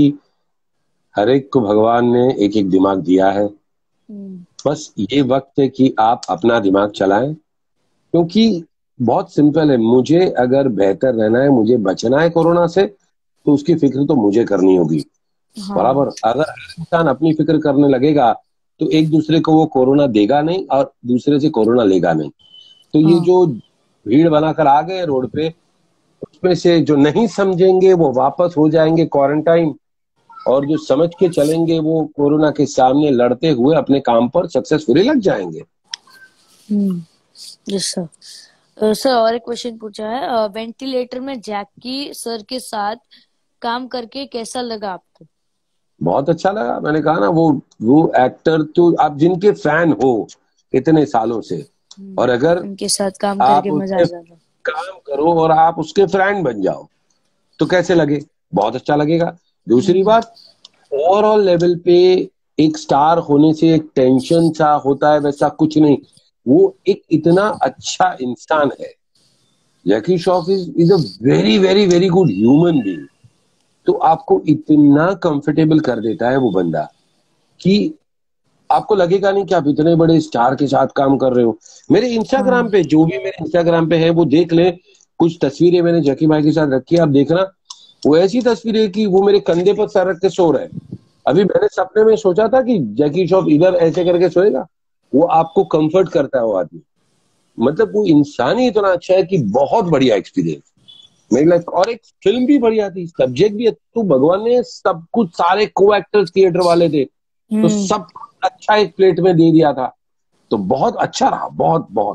हर एक को भगवान ने एक एक दिमाग दिया है। हम्म। बस ये वक्त है कि आप अपना दिमाग चलाएं। क्योंकि बहुत सिंपल है, मुझे अगर बेहतर रहना है, मुझे बचना है कोरोना से, तो उसकी फिक्र तो मुझे करनी होगी। हाँ। बराबर, अगर हर इंसान अपनी फिक्र करने लगेगा तो एक दूसरे को वो कोरोना देगा नहीं और दूसरे से कोरोना लेगा नहीं। तो ये हाँ। जो भीड़ बनाकर आ गए रोड पे, उसमें से जो नहीं समझेंगे वो वापस हो जाएंगे क्वारंटाइन, और जो समझ के चलेंगे वो कोरोना के सामने लड़ते हुए अपने काम पर सक्सेसफुली लग जाएंगे। हम्म। Yes sir. सर और एक क्वेश्चन पूछा है, वेंटिलेटर में जैकी सर के साथ काम करके कैसा लगा आपको? बहुत अच्छा लगा। मैंने कहा ना, वो एक्टर तो आप जिनके फैन हो इतने सालों से, और अगर उनके साथ काम आप करके मजा आ उससे जाता। काम करो और आप उसके फ्रेंड बन जाओ, तो कैसे लगे? बहुत अच्छा लगेगा। दूसरी हम्म। बात, ओवरऑल लेवल पे एक स्टार होने से एक टेंशन सा होता है, वैसा कुछ नहीं। वो एक इतना अच्छा इंसान है। Jackie Shroff is a very very very good human being. तो आपको इतना कंफर्टेबल कर देता है वो बंदा कि आपको लगेगा नहीं कि आप इतने बड़े स्टार के साथ काम कर रहे हो। मेरे इंस्टाग्राम हाँ। पे, जो भी मेरे इंस्टाग्राम पे है वो देख ले। कुछ तस्वीरें मैंने जकी भाई के साथ रखी है, आप देखना। वो ऐसी तस्वीर है कि वो मेरे कंधे पर सर रख के सो रहे हैं। अभी मैंने सपने में सोचा था कि जैकी श्रॉफ इधर ऐसे करके सोएगा। वो आपको कंफर्ट करता है वो आदमी। मतलब वो इंसान ही इतना अच्छा है कि बहुत बढ़िया एक्सपीरियंस मेरी लाइफ। और एक फिल्म भी बढ़िया थी, सब्जेक्ट भी। तो भगवान ने सब कुछ, सारे को एक्टर्स थिएटर वाले थे, तो हम्म। सब अच्छा एक प्लेट में दे दिया था। तो बहुत अच्छा रहा, बहुत बहुत।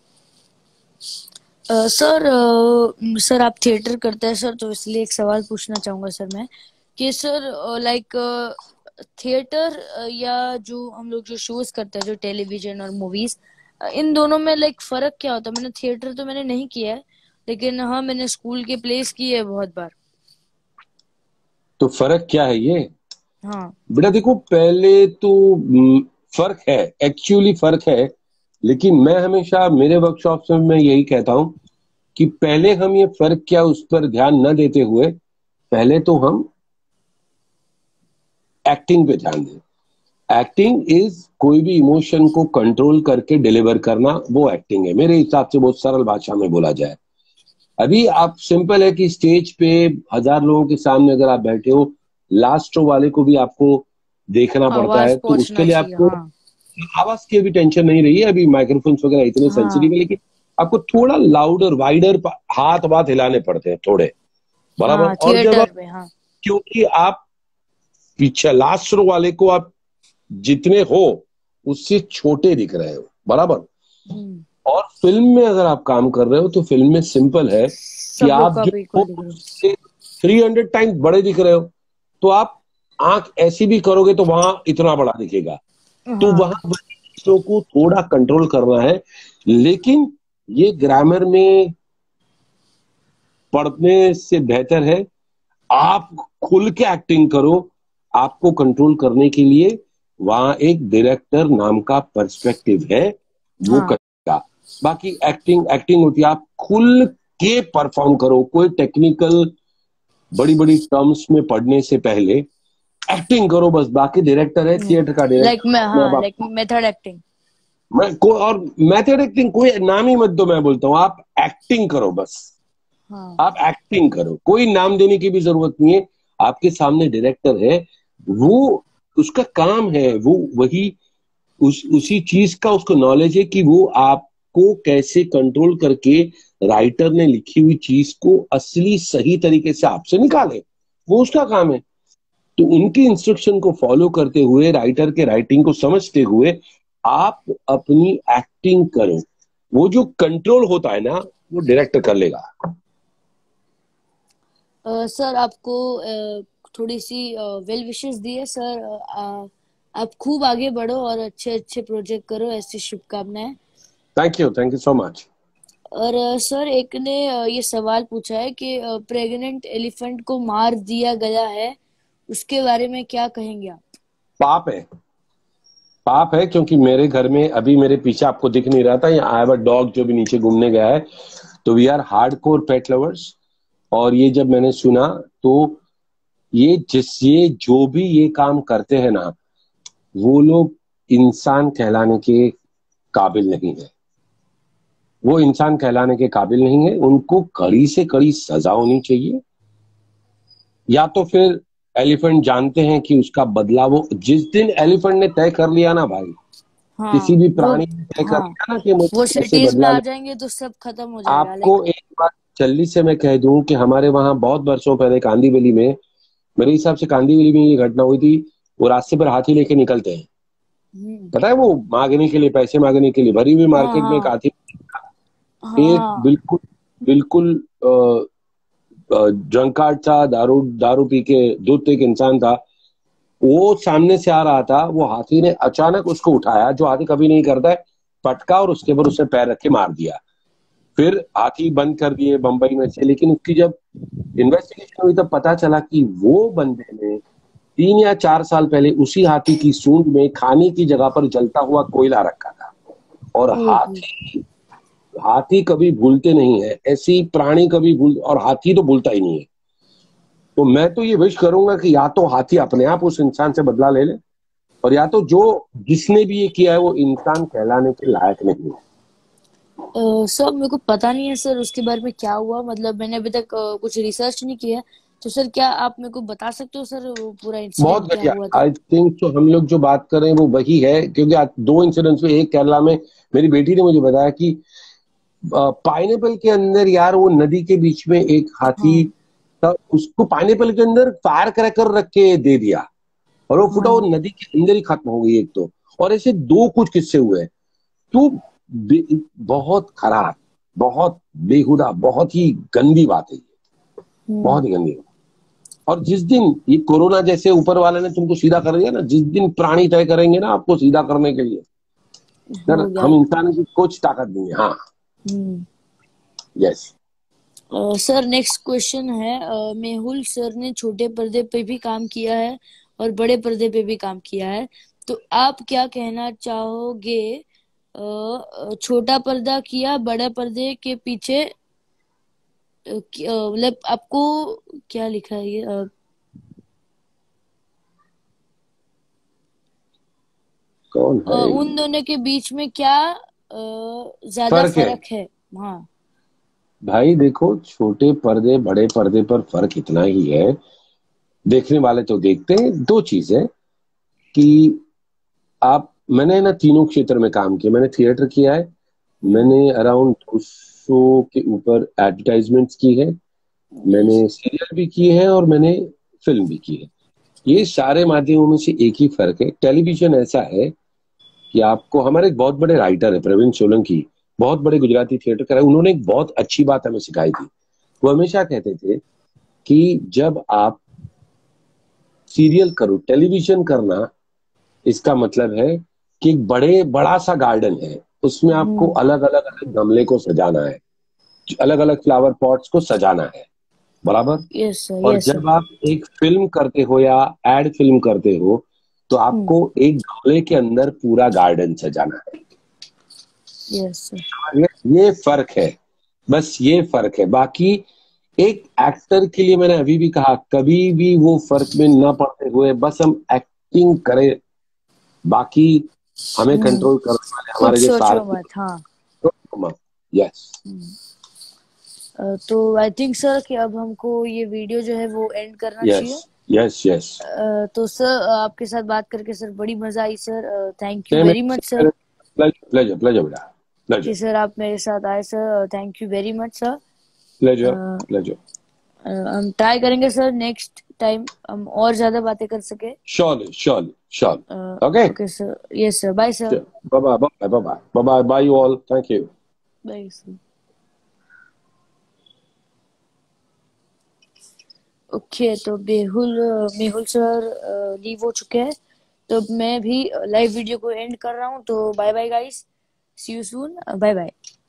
सर, सर आप थिएटर करते हैं सर, तो इसलिए एक सवाल पूछना चाहूंगा सर मैं कि सर लाइक थिएटर या जो हम लोग जो शोज करते हैं जो टेलीविजन और मूवीज, इन दोनों में लाइक फर्क क्या होता है? मैंने थिएटर तो मैंने नहीं किया है, लेकिन हाँ मैंने स्कूल के प्लेस किए है बहुत बार। तो फर्क क्या है ये? हाँ। बेटा देखो, पहले तो फर्क है, एक्चुअली फर्क है। लेकिन मैं हमेशा मेरे वर्कशॉप में मैं यही कहता हूं कि पहले हम ये फर्क क्या उस पर ध्यान न देते हुए पहले तो हम एक्टिंग पे ध्यान दें। एक्टिंग इज कोई भी इमोशन को कंट्रोल करके डिलीवर करना, वो एक्टिंग है मेरे हिसाब से, बहुत सरल भाषा में बोला जाए। अभी आप सिंपल है कि स्टेज पे 1000 लोगों के सामने अगर आप बैठे हो, लास्ट रो वाले को भी आपको देखना पड़ता आवाज है, तो उसके पहुंचना लिए चाहिए, आपको हाँ। आवाज की भी टेंशन नहीं रही है, अभी माइक्रोफोन्स वगैरह इतने सेंसिटिव हाँ है, लेकिन आपको थोड़ा लाउडर वाइडर हाथ बात हिलाने पड़ते हैं थोड़े, बराबर। हाँ, और जब आप, थिएटर में, हाँ। क्योंकि आप पीछे लास्ट रो वाले को आप जितने हो उससे छोटे दिख रहे हो, बराबर। हम्म। और फिल्म में अगर आप काम कर रहे हो तो फिल्म में सिंपल है कि सब लोग आप का जो हो बिल्कुल दिख रहा उससे 300 टाइम्स बड़े दिख रहे हो, तो आप आंख ऐसी भी करोगे तो वहां इतना बड़ा दिखेगा। है। तो हाँ। वहां चीजों को थोड़ा कंट्रोल करना है, लेकिन ये ग्रामर में पढ़ने से बेहतर है आप खुल के एक्टिंग करो। आपको कंट्रोल करने के लिए वहां एक डायरेक्टर नाम का पर्सपेक्टिव है, वो हाँ। करेगा। बाकी एक्टिंग एक्टिंग होती है, आप खुल के परफॉर्म करो। कोई टेक्निकल बड़ी बड़ी टर्म्स में पढ़ने से पहले एक्टिंग करो बस। बाकी डायरेक्टर है, थिएटर का लाइक मैं, डायरेक्टर। मैं हाँ, अब लाइक मेथड एक्टिंग। मैं को और मेथड एक्टिंग कोई नाम ही मत दो, मैं बोलता हूँ आप एक्टिंग करो बस। हाँ। आप एक्टिंग करो, कोई नाम देने की भी जरूरत नहीं है। आपके सामने डायरेक्टर है, वो उसका काम है, वो वही उसी चीज का उसको नॉलेज है कि वो आपको कैसे कंट्रोल करके राइटर ने लिखी हुई चीज को असली सही तरीके से आपसे निकाले, वो उसका काम है। तो उनकी इंस्ट्रक्शन को फॉलो करते हुए, राइटर के राइटिंग को समझते हुए आप अपनी एक्टिंग करो। वो जो कंट्रोल होता है ना, वो डायरेक्टर कर लेगा। सर, आपको थोड़ी सी वेल विशेस दी है सर। आप खूब आगे बढ़ो और अच्छे अच्छे प्रोजेक्ट करो, ऐसी शुभकामनाएं। Thank you so much. और सर, एक ने ये सवाल पूछा है कि प्रेग्नेंट एलिफेंट को मार दिया गया है, उसके बारे में क्या कहेंगे आप? पाप है, पाप है, क्योंकि मेरे घर में अभी मेरे पीछे आपको दिख नहीं रहा था, आई हैव अ डॉग जो भी नीचे घूमने गया है। तो we are hardcore pet lovers. और ये जब मैंने सुना तो ये जो भी ये काम करते हैं ना, वो लोग इंसान कहलाने के काबिल नहीं है। वो इंसान कहलाने के काबिल नहीं है, उनको कड़ी से कड़ी सजा होनी चाहिए। या तो फिर एलिफेंट जानते हैं कि उसका बदला, वो जिस दिन एलिफेंट ने तय कर लिया ना भाई, हाँ, किसी भी वो, प्राणी ने तय कर हाँ, लिया ना कि वो मुझे इससे सिटीज में बदला आ ले, जाएंगे तो सब खत्म हो जाएगा, लाइक। आपको एक बात जल्दी से मैं कह दूं कि हमारे वहां बहुत वर्षों पहले कांदीवली में, मेरे हिसाब से कांदीवली में ये घटना हुई थी। वो रास्ते पर हाथी लेके निकलते हैं, हम्म। पता है, वो मांगने के लिए, पैसे मांगने के लिए भरी हुई हाँ, मार्केट में एक हाँ, हाथी। एक हाँ। बिल्कुल बिल्कुल ड्रंकार्ड था, दारू दारू पी के धुत एक इंसान था। वो सामने से आ रहा था, वो हाथी ने अचानक उसको उठाया, जो हाथी कभी नहीं करता है, पटका और उसके ऊपर उसने पैर रख के मार दिया। फिर हाथी बंद कर दिए बंबई में से, लेकिन उसकी जब इन्वेस्टिगेशन हुई तब पता चला कि वो बंदे ने 3 या 4 साल पहले उसी हाथी की सूंड में खाने की जगह पर जलता हुआ कोयला रखा था। और ओहो। हाथी हाथी कभी भूलते नहीं है, ऐसी प्राणी कभी भूल, और हाथी तो भूलता ही नहीं है। तो मैं तो ये विश करूंगा कि या तो हाथी अपने आप उस इंसान से बदला ले ले, और या तो जो जिसने भी ये किया है वो इंसान कहलाने के लायक नहीं है। सर, मेरे को पता नहीं है सर उसके बारे में क्या हुआ, मतलब मैंने अभी तक कुछ रिसर्च नहीं किया है। तो सर, क्या आप मेरे को बता सकते हो सर, वो पूरा बहुत इंसिडेंट क्या घटिया। हुआ था? आई थिंक तो हम लोग जो बात कर रहे हैं वो वही है, क्योंकि आज 2 इंसिडेंट्स में, एक केरला में मेरी बेटी ने मुझे बताया कि पाइनएप्पल के अंदर यार, वो नदी के बीच में एक हाथी हाँ, था, उसको पाइनएप्पल के अंदर फायर क्रैकर रख के दे दिया, और वो फुटा, वो हाँ। नदी के अंदर ही खत्म हो गई एक तो। और ऐसे दो कुछ किस्से हुए। तो बहुत खराब, बहुत बेहुदा, बहुत ही गंदी बात है ये, हम्म। बहुत ही गंदी। और जिस दिन ये कोरोना जैसे ऊपर वाले ने तुमको सीधा कर दिया ना, जिस दिन प्राणी तय करेंगे ना आपको सीधा करने के लिए, सर हो गया। हम इंसान की कुछ ताकत नहीं है। हाँ। Hmm. Yes. Sir, next question है। मेहुल सर ने छोटे पर्दे पे भी काम किया है और बड़े पर्दे पे भी काम किया है, तो आप क्या कहना चाहोगे छोटा पर्दा किया बड़े पर्दे के पीछे, मतलब आपको क्या लिखा है ये, कौन है उन ये? दोनों के बीच में क्या ज्यादा फर्क है फर्क है? हाँ। भाई, देखो छोटे पर्दे बड़े पर्दे पर फर्क इतना ही है, देखने वाले तो देखते हैं। दो चीज है कि आप, मैंने ना तीनों क्षेत्र में काम किया। मैंने थिएटर किया है, हम्म। मैंने अराउंड 200 के ऊपर एडवर्टाइजमेंट्स की है, यस। मैंने सीरियल भी किए हैं और मैंने फिल्म भी की है। ये सारे माध्यमों में से एक ही फर्क है, टेलीविजन ऐसा है कि आपको, हमारे एक बहुत बड़े राइटर है प्रवीण सोलंकी, बहुत बड़े गुजराती थिएटर कर, उन्होंने एक बहुत अच्छी बात हमें सिखाई थी। वो हमेशा कहते थे कि जब आप सीरियल करो, टेलीविजन करना, इसका मतलब है कि एक बड़ा सा गार्डन है, उसमें आपको हम्म। अलग अलग अलग गमले को सजाना है, अलग अलग फ्लावर पॉट्स को सजाना है, बराबर। यस सर, और यस सर। जब आप एक फिल्म करते हो या एड फिल्म करते हो, तो हम्म। आपको एक गमले के अंदर पूरा गार्डन सजाना है। Yes sir. ये फर्क है, बस ये फर्क है। बाकी एक एक्टर के लिए मैंने अभी भी कहा, कभी भी वो फर्क में न पड़ते हुए बस हम एक्टिंग करें, बाकी हमें हम्म। कंट्रोल करने वाले कुछ हमारे जो सोचो सारथी। मत, हाँ। Yes hmm. तो आई थिंक सर कि अब हमको ये वीडियो जो है वो एंड करना यस चाहिए। Yes yes. तो सर आपके साथ बात करके सर बड़ी मजा आई sir, thank you same very much sir. है, प्लेजर प्लेजर प्लेजर बेटा, कि प्लेजर सर आप मेरे साथ आए sir, thank you very much sir. Pleasure pleasure. हम ट्राई करेंगे सर नेक्स्ट टाइम हम और ज्यादा बातें कर सके। Surely surely surely, okay. Okay sir, yes sir, bye sir. Bye bye bye bye bye bye bye you all, thank you. Bye sir. Okay, तो Mehul sir leave हो चुके हैं, तो मैं भी लाइव वीडियो को एंड कर रहा हूँ। तो bye bye guys, see you soon, bye bye.